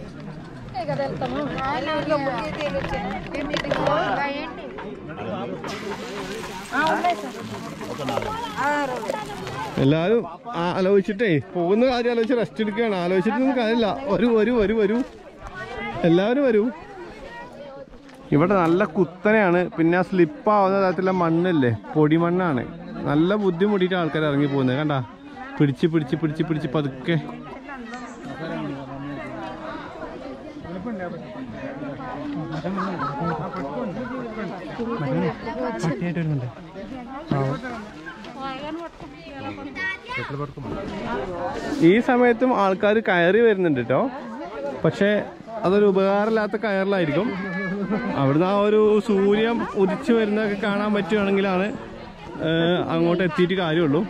എല്ലാരും ആലോചിച്ചിട്ടേ പോകുന്ന കാര്യം ആലോചിച്ച് റെസ്റ്റ് എടുക്കുകയാണ്. ആലോചിച്ചിട്ടൊന്നും കാര്യമില്ല. വരൂ വരൂ വരൂ വരൂ എല്ലാവരും വരൂ. ഇവിടെ നല്ല കുത്തനെയാണ്. പിന്നെ ആ സ്ലിപ്പാവുന്ന തരത്തിലുള്ള മണ്ണില്ലേ, പൊടിമണ്ണാണ്. നല്ല ബുദ്ധിമുട്ടിയിട്ട് ആൾക്കാർ ഇറങ്ങി പോകുന്നത് കണ്ടാ. പിടിച്ച് പിടിച്ച് പിടിച്ച് പിടിച്ച് പതുക്കെ. ഈ സമയത്തും ആൾക്കാർ കയറി വരുന്നുണ്ട് കേട്ടോ. പക്ഷെ അതൊരു ഉപകാരമില്ലാത്ത കയറിലായിരിക്കും. അവിടുന്ന് ആ ഒരു സൂര്യൻ ഉദിച്ചു വരുന്നതൊക്കെ കാണാൻ പറ്റുകയാണെങ്കിലാണ് അങ്ങോട്ട് എത്തിയിട്ട് കാര്യമുള്ളൂ.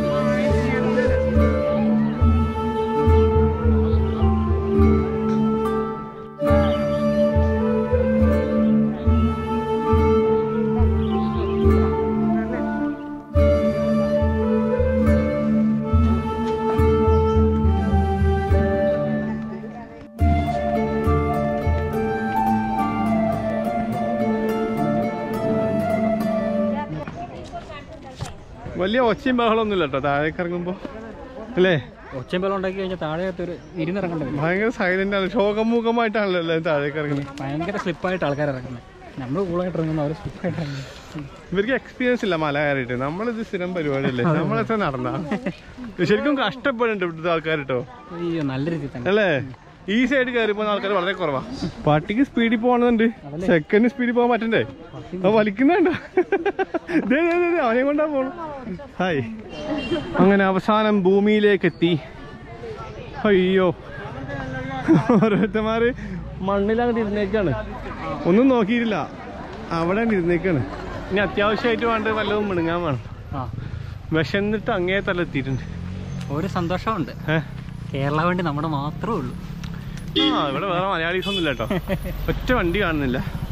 വലിയ ഒച്ചയും ബഹളമൊന്നുമില്ല കേട്ടോ താഴേക്ക് ഇറങ്ങുമ്പോൾ അല്ലേ? ഒച്ചയും ബഹളം ഉണ്ടാക്കി കഴിഞ്ഞാൽ താഴെ ഇരുന്നിറങ്ങണ്ടേ. ഭയങ്കര സൈലന്റ് ആണ്, ശോകമുഖമായിട്ടാണല്ലോ എല്ലാവരും താഴേക്ക് ഇറങ്ങുന്നത്. ഭയങ്കര സ്ലിപ്പായിട്ട് ആൾക്കാർ ഇറങ്ങുന്നത്. നമ്മൾ കൂളായിട്ട് ഇറങ്ങുന്ന അവർ സ്ലിപ്പായിട്ട് ഇറങ്ങുന്നത്. ഇവർക്ക് എക്സ്പീരിയൻസ് ഇല്ല മല കയറിയിട്ട്. നമ്മളിത് സ്ഥിരം പരിപാടിയല്ലേ, നമ്മളെത്ര നടന്നാ. ശരിക്കും കഷ്ടപ്പെടുന്നുണ്ട് ഇവിടുത്തെ ആൾക്കാർ കേട്ടോ. നല്ല രീതിയിൽ അല്ലേ? ഈ സൈഡ് കയറി പോകുന്ന ആൾക്കാർ വളരെ കുറവാ. പട്ടിക്ക് സ്പീഡിൽ പോകണമെന്നുണ്ട്, സെക്കൻഡ് സ്പീഡിൽ പോകാൻ പറ്റണ്ടേ? അത് വലിക്കുന്നുണ്ടോ? അവനെ കൊണ്ടാ പോണു. ഹായ്. അങ്ങനെ അവസാനം ഭൂമിയിലേക്ക് എത്തി. അയ്യോ, ഓരോരുത്തന്മാര് മണ്ണിലങ്ങോട്ട് ഇരുന്നേക്കാണ്. ഒന്നും നോക്കിയിട്ടില്ല, അവിടെ ഇരുന്നേക്കാണ്. ഇനി അത്യാവശ്യമായിട്ട് വേണ്ട വല്ലതും മിണുങ്ങാൻ വേണം. വിശന്നിട്ട് അങ്ങേ തലെത്തിയിട്ടുണ്ട്. ഒരു സന്തോഷമുണ്ട്, കേരള വണ്ടി നമ്മുടെ മാത്രമേ ഉള്ളൂ. ആ ഇവിടെ വേറെ മലയാളീസ് ഒന്നും ഇല്ല കേട്ടോ. ഒറ്റ വണ്ടി കാണുന്നില്ല.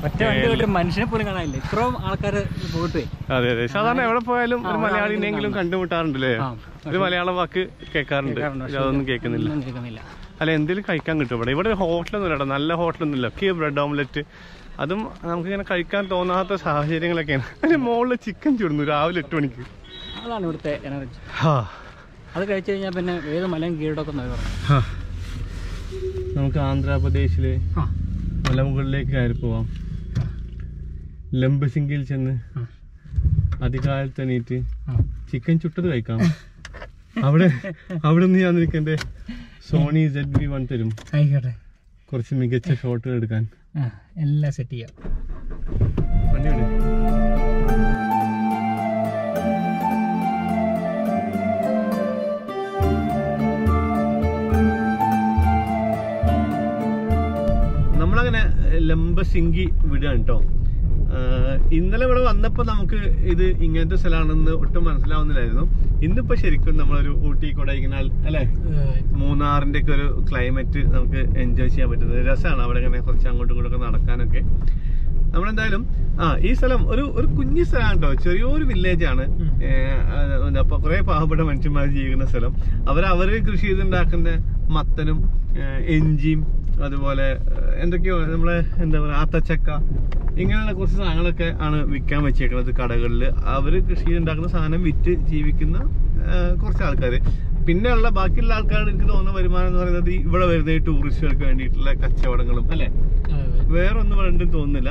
ഒറ്റ വണ്ടി ഒരു മനുഷ്യനെ പോലും കാണാനില്ല, ഇത്രയും ആൾക്കാർ പോയിട്ട്. അതെ അതെ, സാധാരണ എവിടെ പോയാലും ഒരു മലയാളിനെങ്കിലും കണ്ടുമുട്ടാറുണ്ടല്ലേ, ഒരു മലയാളം വാക്ക് കേൾക്കാറുണ്ട്, അതൊന്നും കേൾക്കുന്നില്ല. അല്ല എന്തെങ്കിലും കഴിക്കാൻ കിട്ടും ഇവിടെ. ഇവിടെ ഹോട്ടലൊന്നും ഇല്ല, നല്ല ഹോട്ടലൊന്നും ഇല്ല. ഒക്കെ ബ്രെഡ് ഓംലെറ്റ്, അതും നമുക്കിങ്ങനെ കഴിക്കാൻ തോന്നാത്ത സാഹചര്യങ്ങളൊക്കെയാണ്. അതിന് മുകളിൽ ചിക്കൻ ചുടുന്നു രാവിലെ എട്ട് മണിക്ക്. അതാണ് ഇവിടുത്തെ എനർജി. അത് കഴിച്ചു കഴിഞ്ഞാൽ പിന്നെ ഏത് മലയും കീഴടക്കം പറഞ്ഞു. നമുക്ക് ആന്ധ്രാപ്രദേശിലെ മലമുകളിലേക്ക് കയറി പോവാം. ലംബസിംഗിൽ ചെന്ന് അധികാലത്ത് എണീറ്റ് ചിക്കൻ ചുട്ടത് കഴിക്കാം. അവിടെ അവിടെ നിന്ന് ഞാൻ നിൽക്കണ്ടേ സോണി സെഡ് വി വൺ തരും, കുറച്ച് മികച്ച ഷോട്ടുകൾ എടുക്കാൻ. എല്ലാം സെറ്റ് ചെയ്യാം. നമ്മളങ്ങനെ ലംബസിംഗി വിടുകയാണ് കേട്ടോ. ഇന്നലെ ഇവിടെ വന്നപ്പോൾ നമുക്ക് ഇത് ഇങ്ങനത്തെ സ്ഥലമാണെന്ന് ഒട്ടും മനസ്സിലാവുന്നില്ലായിരുന്നു. ഇന്നിപ്പോ ശരിക്കും നമ്മളൊരു ഊട്ടി കൊടൈക്കനാൽ അല്ലെ മൂന്നാറിന്റെ ഒക്കെ ഒരു ക്ലൈമറ്റ് നമുക്ക് എൻജോയ് ചെയ്യാൻ പറ്റുന്നത് രസമാണ്. അവിടെ ഇങ്ങനെ കുറച്ച് അങ്ങോട്ടും ഇങ്ങോട്ടൊക്കെ നടക്കാനൊക്കെ. നമ്മളെന്തായാലും ആ ഈ സ്ഥലം ഒരു ഒരു കുഞ്ഞു സ്ഥലമാണ് കേട്ടോ, ചെറിയൊരു വില്ലേജ് ആണ്. അപ്പൊ കുറെ പാവപ്പെട്ട മനുഷ്യന്മാർ ജീവിക്കുന്ന സ്ഥലം. അവർ അവര് കൃഷി ചെയ്തുണ്ടാക്കുന്ന മത്തനും എഞ്ചിയും അതുപോലെ എന്തൊക്കെയോ നമ്മളെ എന്താ പറയുക ആത്തച്ചക്ക, ഇങ്ങനെയുള്ള കുറച്ച് സാധനങ്ങളൊക്കെ ആണ് വിൽക്കാൻ വെച്ചേക്കുന്നത് കടകളിൽ. അവര് കൃഷി ചെയ്തുണ്ടാക്കുന്ന സാധനം വിറ്റ് ജീവിക്കുന്ന കുറച്ച് ആൾക്കാർ. പിന്നെ ഉള്ള ബാക്കിയുള്ള ആൾക്കാരുടെ എനിക്ക് തോന്നുന്ന വരുമാനം എന്ന് പറയുന്നത് ഇവിടെ വരുന്ന ഈ ടൂറിസ്റ്റുകൾക്ക് വേണ്ടിയിട്ടുള്ള കച്ചവടങ്ങളും അല്ലെ, വേറൊന്നും വേണ്ടെന്ന് തോന്നുന്നില്ല.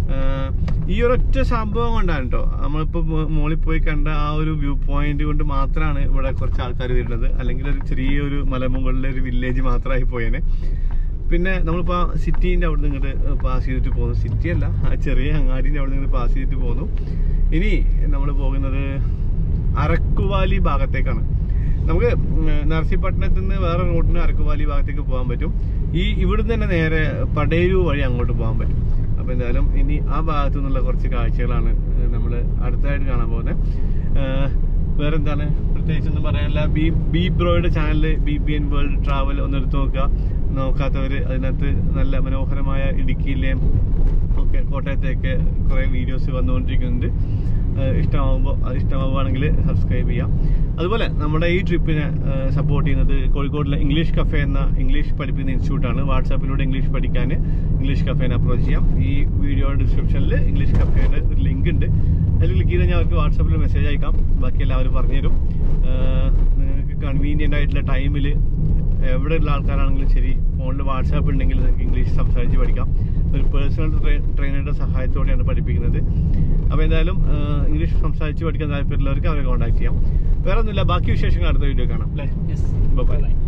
ഈ ഒരൊറ്റ സംഭവം കൊണ്ടാണ് കേട്ടോ നമ്മളിപ്പോ മോളിൽ പോയി കണ്ട ആ ഒരു വ്യൂ പോയിന്റ് കൊണ്ട് മാത്രമാണ് ഇവിടെ കുറച്ച് ആൾക്കാർ വരുന്നത്. അല്ലെങ്കിൽ ഒരു ചെറിയൊരു മലമുകളിലെ ഒരു വില്ലേജ് മാത്രമായി പോയേനെ. പിന്നെ നമ്മളിപ്പോ സിറ്റീൻ്റെ അവിടെ നിന്ന് ഇങ്ങോട്ട് പാസ് ചെയ്തിട്ട് പോകുന്നു. സിറ്റി അല്ല, ആ ചെറിയ അങ്ങാടിൻ്റെ അവിടെ നിന്ന് പാസ് ചെയ്തിട്ട് പോകുന്നു. ഇനി നമ്മൾ പോകുന്നത് അരക്കുവാലി ഭാഗത്തേക്കാണ്. നമുക്ക് നരസിംഹപട്ടണത്തിൽ നിന്ന് വേറെ റോഡിന് അരക്കുവാലി ഭാഗത്തേക്ക് പോകാൻ പറ്റും. ഈ ഇവിടുന്ന് തന്നെ നേരെ പടേരു വഴി അങ്ങോട്ട് പോകാൻ പറ്റും. അപ്പൊ എന്തായാലും ഇനി ആ ഭാഗത്തു നിന്നുള്ള കുറച്ച് കാഴ്ചകളാണ് നമ്മൾ അടുത്തായിട്ട് കാണാൻ പോകുന്നത്. വേറെന്താണ് പ്രത്യേകിച്ചൊന്നും പറയാനില്ല. ബി ബി ബ്രോയുടെ ചാനല് B B N world travel ഒന്ന് എടുത്ത് നോക്കുക. നോക്കാത്തവര് അതിനകത്ത് നല്ല മനോഹരമായ ഇടുക്കിയിലെയും ഒക്കെ കോട്ടയത്തെയൊക്കെ കുറെ വീഡിയോസ് വന്നുകൊണ്ടിരിക്കുന്നുണ്ട്. ഇഷ്ടമാകുമ്പോൾ അത് ഇഷ്ടമാവുകയാണെങ്കിൽ സബ്സ്ക്രൈബ് ചെയ്യാം. അതുപോലെ നമ്മുടെ ഈ ട്രിപ്പിനെ സപ്പോർട്ട് ചെയ്യുന്നത് കോഴിക്കോടിലെ ഇംഗ്ലീഷ് കഫേ എന്ന ഇംഗ്ലീഷ് പഠിപ്പിക്കുന്ന ഇൻസ്റ്റിറ്റ്യൂട്ടാണ്. വാട്സാപ്പിലൂടെ ഇംഗ്ലീഷ് പഠിക്കാൻ ഇംഗ്ലീഷ് കഫേനെ അപ്രോച്ച് ചെയ്യാം. ഈ വീഡിയോ ഡിസ്ക്രിപ്ഷനിൽ ഇംഗ്ലീഷ് കഫേയുടെ ഒരു ലിങ്ക് ഉണ്ട്. അതിൽ ക്ലിക്ക് ചെയ്ത് ഞാൻ അവർക്ക് വാട്സാപ്പിൽ മെസ്സേജ് അയക്കാം. ബാക്കി എല്ലാവരും പറഞ്ഞുതരും. നിങ്ങൾക്ക് കൺവീനിയൻ്റ് ആയിട്ടുള്ള ടൈമിൽ എവിടെയുള്ള ആൾക്കാരാണെങ്കിലും ശരി ഫോണിൽ വാട്സാപ്പ് ഉണ്ടെങ്കിൽ നിങ്ങൾക്ക് ഇംഗ്ലീഷ് സംസാരിച്ച് പഠിക്കാം. ഒരു പേഴ്സണൽ ട്രെയിനറുടെ സഹായത്തോടെയാണ് പഠിപ്പിക്കുന്നത്. അപ്പോൾ എന്തായാലും ഇംഗ്ലീഷ് സംസാരിച്ച് പഠിക്കാൻ താല്പര്യമുള്ളവർക്ക് അവരെ കോൺടാക്ട് ചെയ്യാം. വേറെ ഒന്നുമില്ല, ബാക്കി വിശേഷങ്ങൾ അടുത്ത വീഡിയോ കാണാം അല്ലേ. ബൈ.